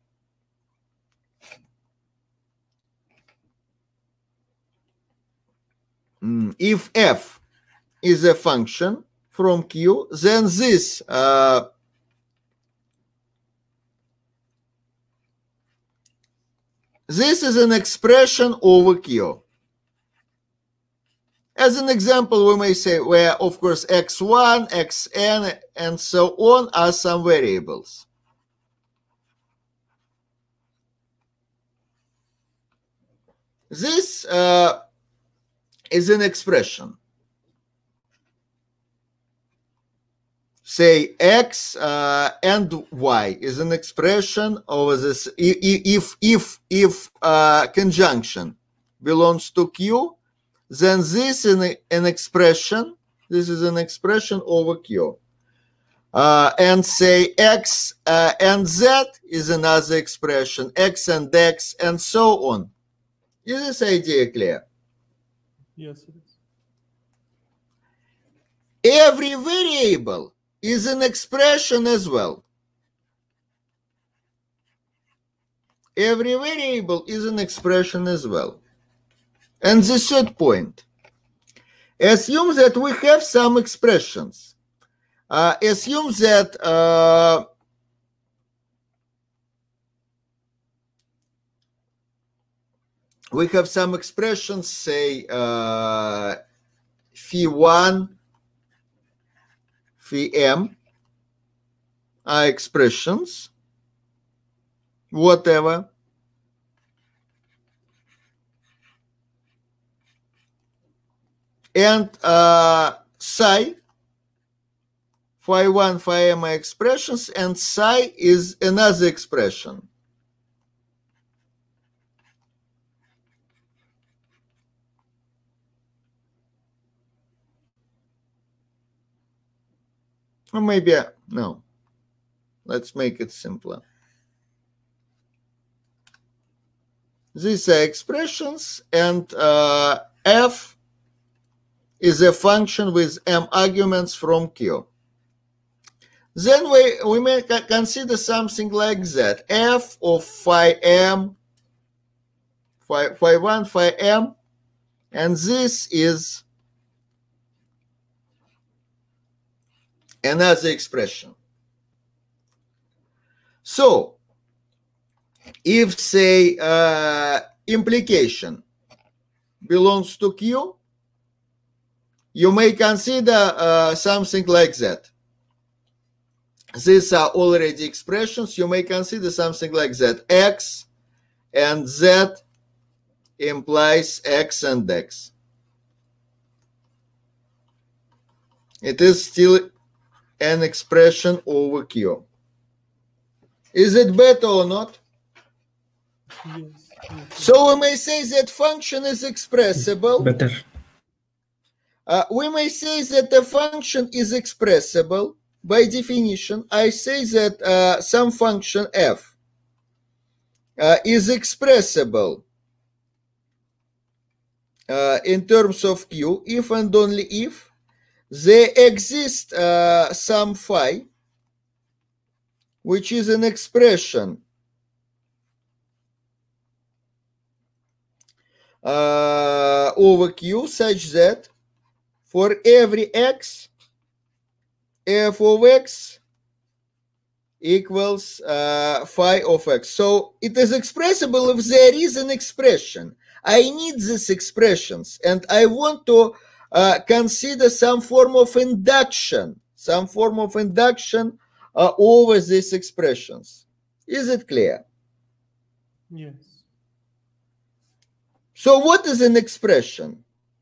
if f is a function from Q, then this uh, this is an expression over Q. As an example, we may say where, of course, x one, xn, and so on are some variables. This uh, is an expression. Say x uh, and y is an expression over this. If if if uh, conjunction belongs to Q, then this is an, an expression. This is an expression over Q. Uh, and say x uh, and z is another expression. X and x and so on. Is this idea clear? Yes, it is. Every variable is an expression as well. Every variable is an expression as well. And the third point, assume that we have some expressions. Uh, assume that uh, we have some expressions, say uh, phi one, phi m are expressions, whatever. And uh, psi, phi one, phi m are expressions, and psi is another expression. Or maybe, no. Let's make it simpler. These are expressions, and uh, f is a function with m arguments from Q. Then we, we may consider something like that. F of phi m, phi, phi one, phi m, and this is another expression. So, if, say, uh, implication belongs to Q, you may consider uh, something like that. These are already expressions. You may consider something like that. X and Z implies X and X. It is still an expression over Q. Is it better or not? Yes, yes. So we may say that function is expressible. Better. Uh, we may say that the function is expressible. By definition, I say that uh, some function f uh, is expressible uh, in terms of Q if and only if there exists uh, some phi, which is an expression uh, over Q such that for every x, f of x equals uh, phi of x. So it is expressible if there is an expression. I need these expressions, and I want to uh, consider some form of induction, some form of induction uh, over these expressions. Is it clear? Yes. So what is an expression?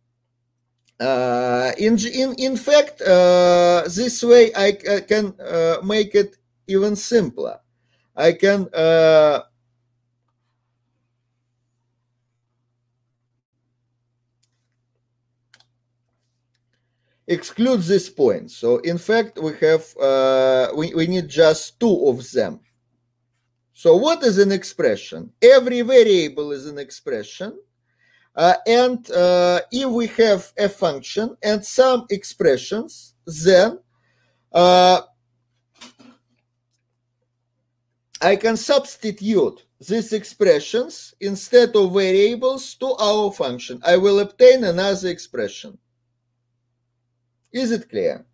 Uh, in, in, in fact, uh, this way I, I can uh, make it even simpler. I can uh, exclude this point. So in fact, we have uh, we, we need just two of them. So what is an expression? Every variable is an expression. Uh, and uh, if we have a function and some expressions, then uh, I can substitute these expressions instead of variables to our function. I will obtain another expression. Is it clear?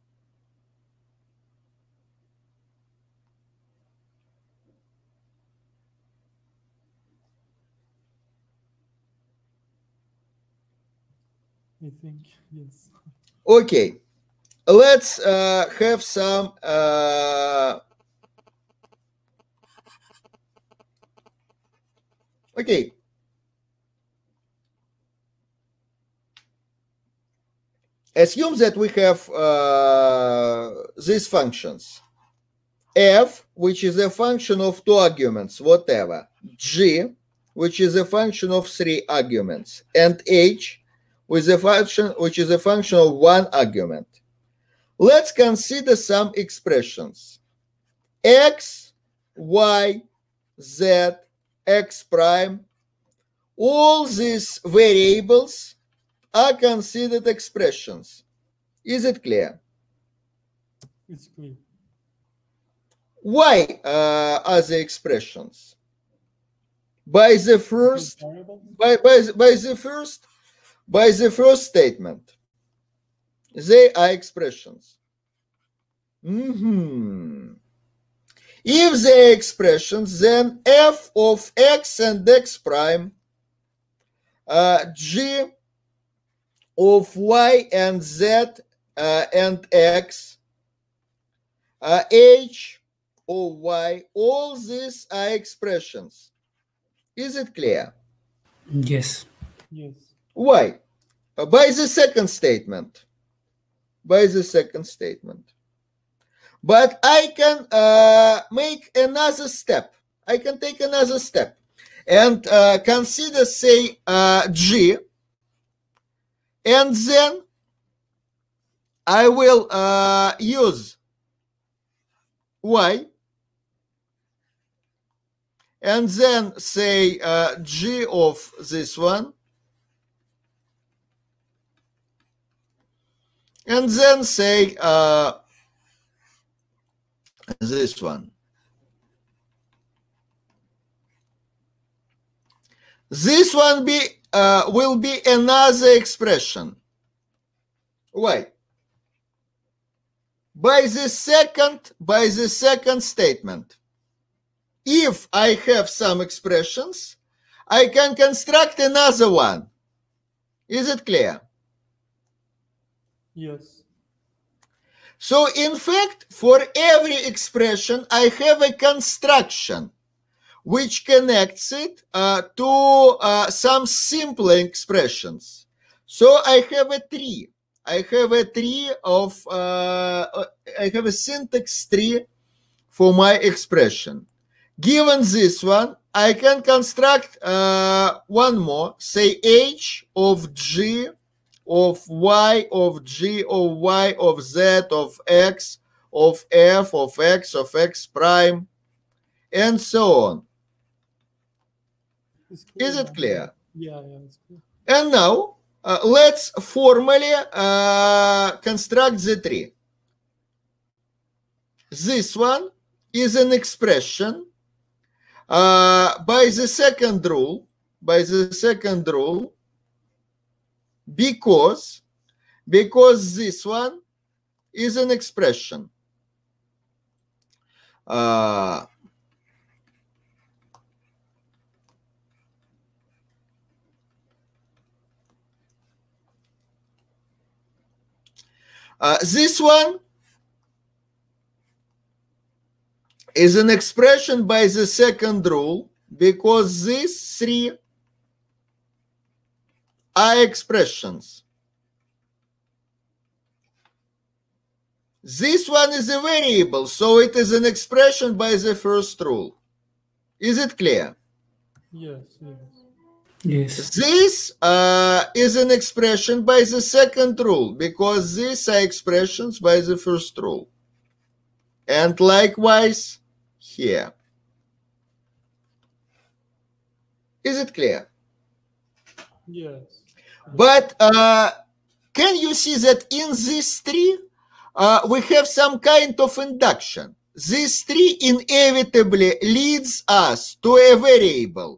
I think, yes. Okay, let's uh, have some uh, okay. Assume that we have uh, these functions. F, which is a function of two arguments, whatever. G, which is a function of three arguments. And H, with a function which is a function of one argument. Let's consider some expressions. X, Y, Z, X prime. All these variables are considered expressions. Is it clear? It's clear. Why uh, are they expressions? By the first, by, by, by the first, by the first statement, they are expressions. Mm-hmm. If they are expressions, then f of x and x prime, uh, g of y and z uh, and x, uh, h of y, all these are expressions. Is it clear? Yes. Yes. Why? Uh, by the second statement. By the second statement. But I can uh, make another step. I can take another step and uh, consider, say, uh, G, and then I will uh, use Y, and then say uh, G of this one, and then say uh, this one. This one be uh, will be another expression. Why? By the second, by the second statement. If I have some expressions, I can construct another one. Is it clear? Yes. So in fact, for every expression, I have a construction which connects it uh, to uh, some simpler expressions. So I have a tree. I have a tree of, uh, I have a syntax tree for my expression. Given this one, I can construct uh, one more, say h of g, of y, of g, of y, of z, of x, of f, of x, of x prime, and so on. Is it clear? Yeah, yeah, it's clear. And now, uh, let's formally uh, construct the tree. This one is an expression uh, by the second rule, by the second rule, because, because this one is an expression. Uh, Uh, this one is an expression by the second rule because these three are expressions. This one is a variable, so it is an expression by the first rule. Is it clear? Yes, yes. Yes. This uh, is an expression by the second rule because these are expressions by the first rule. And likewise here. Is it clear? Yes. But uh, can you see that in this tree, uh, we have some kind of induction? This tree inevitably leads us to a variable.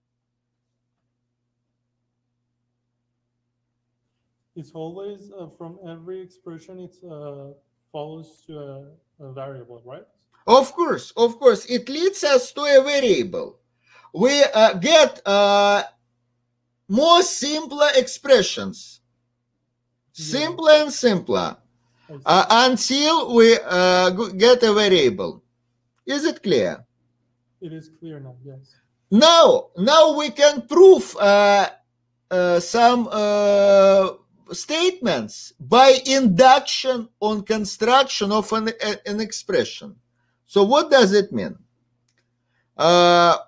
It's always uh, from every expression, it uh, follows to a, a variable, right? Of course, of course, it leads us to a variable. We uh, get uh, more simpler expressions, simpler and simpler, uh, until we uh, get a variable. Is it clear? It is clear now, yes. Now, now we can prove uh, uh, some uh, statements by induction on construction of an, an expression. So what does it mean? Uh,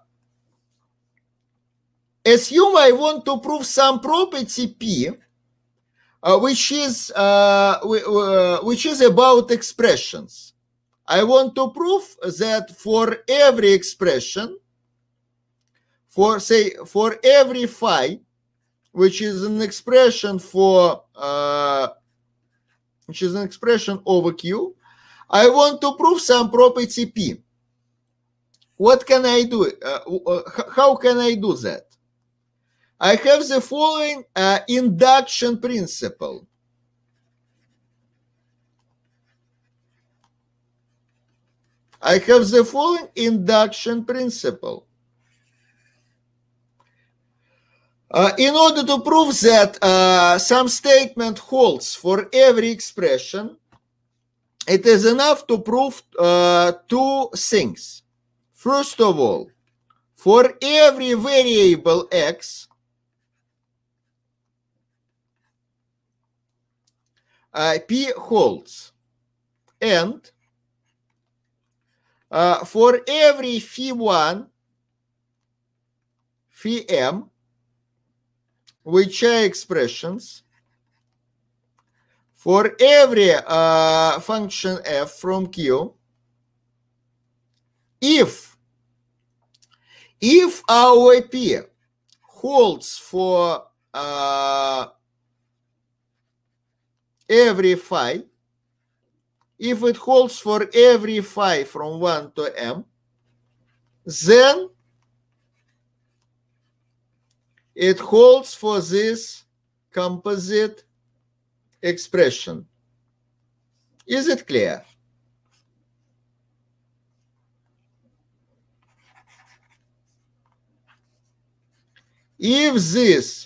assume I want to prove some property P, uh, which is uh, uh, which is about expressions. I want to prove that for every expression, for say for every phi, which is an expression for uh, which is an expression over Q, I want to prove some property P. What can I do? Uh, how can I do that? I have the following uh, induction principle. I have the following induction principle. Uh, in order to prove that uh, some statement holds for every expression, it is enough to prove uh, two things. First of all, for every variable x, uh, P holds, and uh, for every phi one, phi m, which are expressions, for every uh, function f from Q, if if our P holds for uh, every phi, if it holds for every phi from one to m, then it holds for this composite expression. Is it clear? If this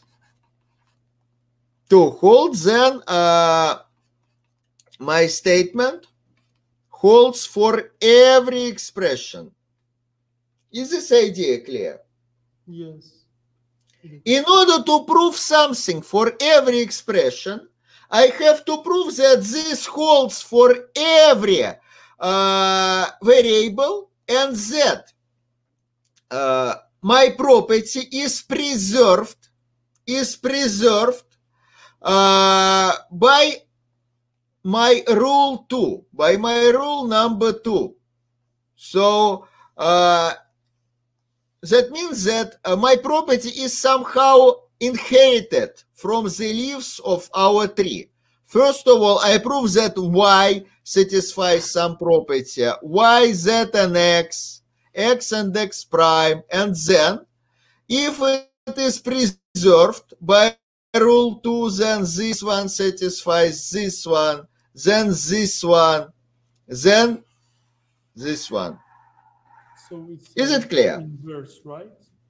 two holds, then uh, my statement holds for every expression. Is this idea clear? Yes. In order to prove something for every expression, I have to prove that this holds for every uh, variable and that uh, my property is preserved, is preserved uh, by my rule two, by my rule number two. So uh, that means that uh, my property is somehow inherited from the leaves of our tree. First of all, I prove that y satisfies some property, y, z, and x, x and x prime, and then if it is preserved by rule two, then this one satisfies this one, then this one, then this one. So it's Is it clear? Inverse, right?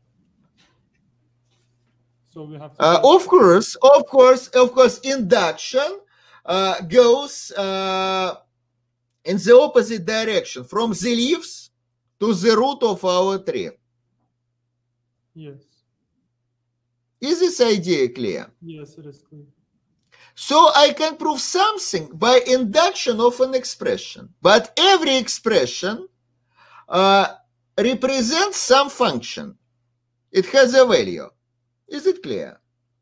So we have to Uh, of course, of course, of course, induction uh, goes uh, in the opposite direction, from the leaves to the root of our tree. Yes. Is this idea clear? Yes, it is clear. So I can prove something by induction of an expression, but every expression uh, represents some function. It has a value. Is it clear?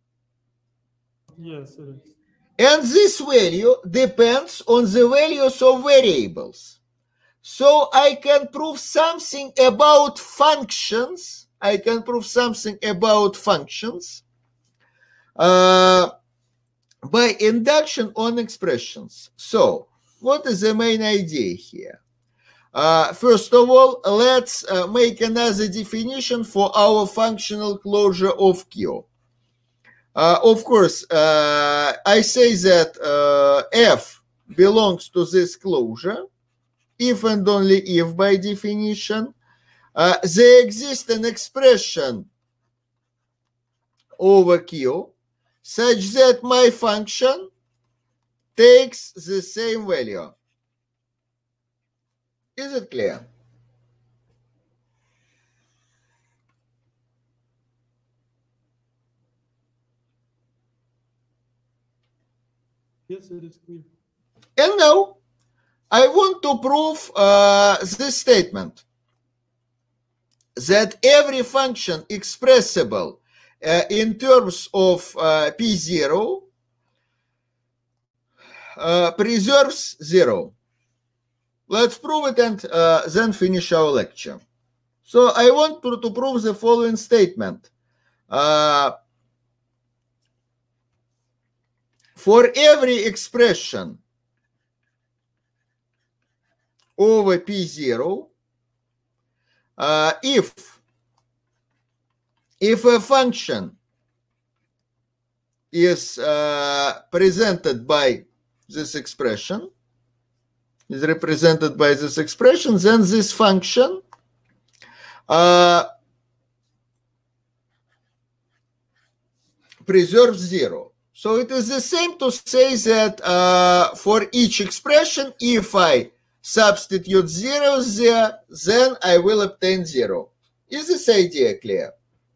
Yes, it is. And this value depends on the values of variables. So I can prove something about functions. I can prove something about functions uh, by induction on expressions. So, what is the main idea here? Uh, first of all, let's uh, make another definition for our functional closure of Q. Uh, of course, uh, I say that uh, F belongs to this closure, if and only if by definition. Uh, there exists an expression over Q such that my function takes the same value. Is it clear? Yes, it is clear. And now I want to prove uh, this statement that every function expressible uh, in terms of uh, P zero uh, preserves zero. Let's prove it and uh, then finish our lecture. So I want to, to prove the following statement. Uh, for every expression over P zero, uh, if, if a function is uh, presented by this expression, is represented by this expression, then this function uh, preserves zero. So it is the same to say that uh, for each expression, if I substitute zeros there, then I will obtain zero. Is this idea clear?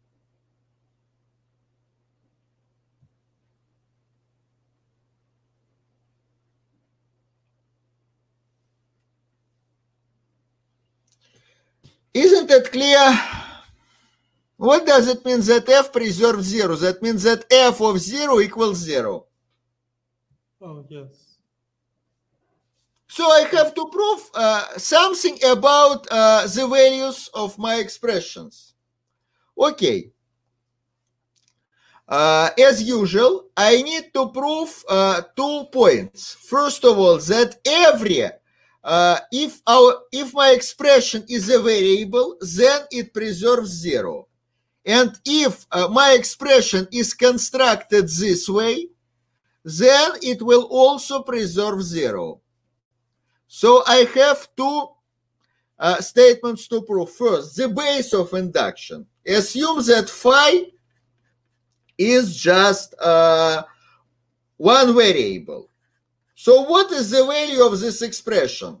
Isn't it clear? What does it mean that f preserves zero? That means that f of zero equals zero. Oh, yes. So I have to prove uh, something about uh, the values of my expressions. Okay. Uh, as usual, I need to prove uh, two points. First of all, that every Uh, if our if my expression is a variable, then it preserves zero. And if uh, my expression is constructed this way, then it will also preserve zero. So I have two uh, statements to prove. First, the base of induction. Assume that phi is just uh, one variable. So what is the value of this expression?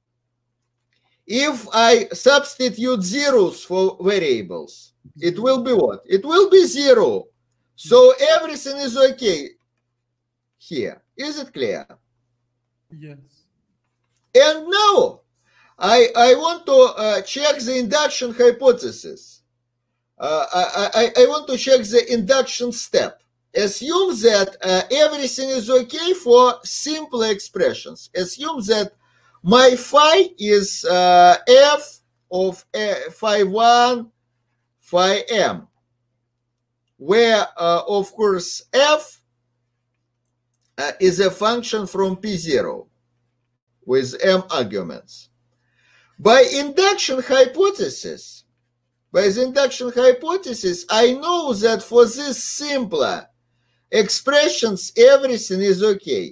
If I substitute zeros for variables, it will be what? It will be zero. So everything is okay here. Is it clear? Yes. And now I, I want to uh, check the induction hypothesis. Uh, I, I, I want to check the induction step. Assume that uh, everything is okay for simple expressions. Assume that my phi is uh, f of uh, phi one, phi m, where, uh, of course, f uh, is a function from P zero with m arguments. By induction hypothesis, by the induction hypothesis, I know that for this simpler expressions, everything is okay.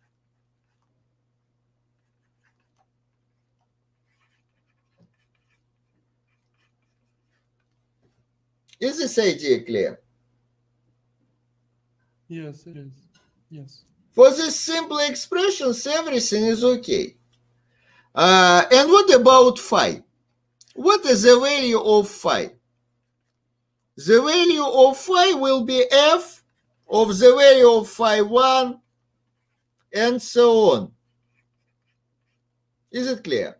Is this idea clear? Yes, it is. Yes. For these simple expressions, everything is okay. Uh, and what about phi? What is the value of phi? The value of phi will be f of the value of phi one, and so on. Is it clear?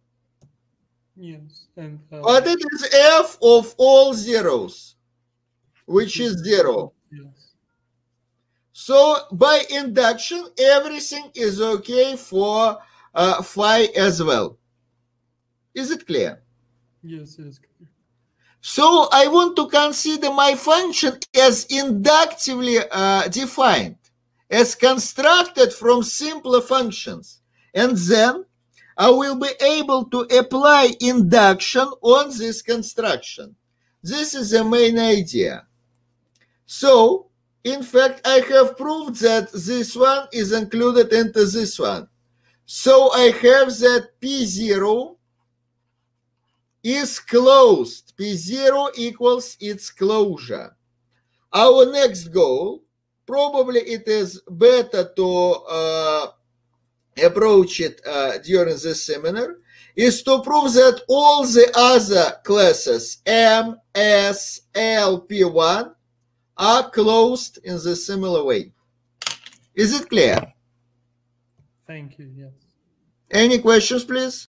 Yes. And uh, But it is f of all zeros, which is zero. yes. So by induction, everything is okay for uh, phi as well. Is it clear? Yes, it is clear. So I want to consider my function as inductively uh, defined, as constructed from simpler functions. And then I will be able to apply induction on this construction. This is the main idea. So, in fact, I have proved that this one is included into this one. So I have that P zero is closed. P zero equals its closure. Our next goal, probably it is better to uh, approach it uh, during this seminar, is to prove that all the other classes M, S, L, P one are closed in the similar way. Is it clear? Thank you. Yes. Any questions, please?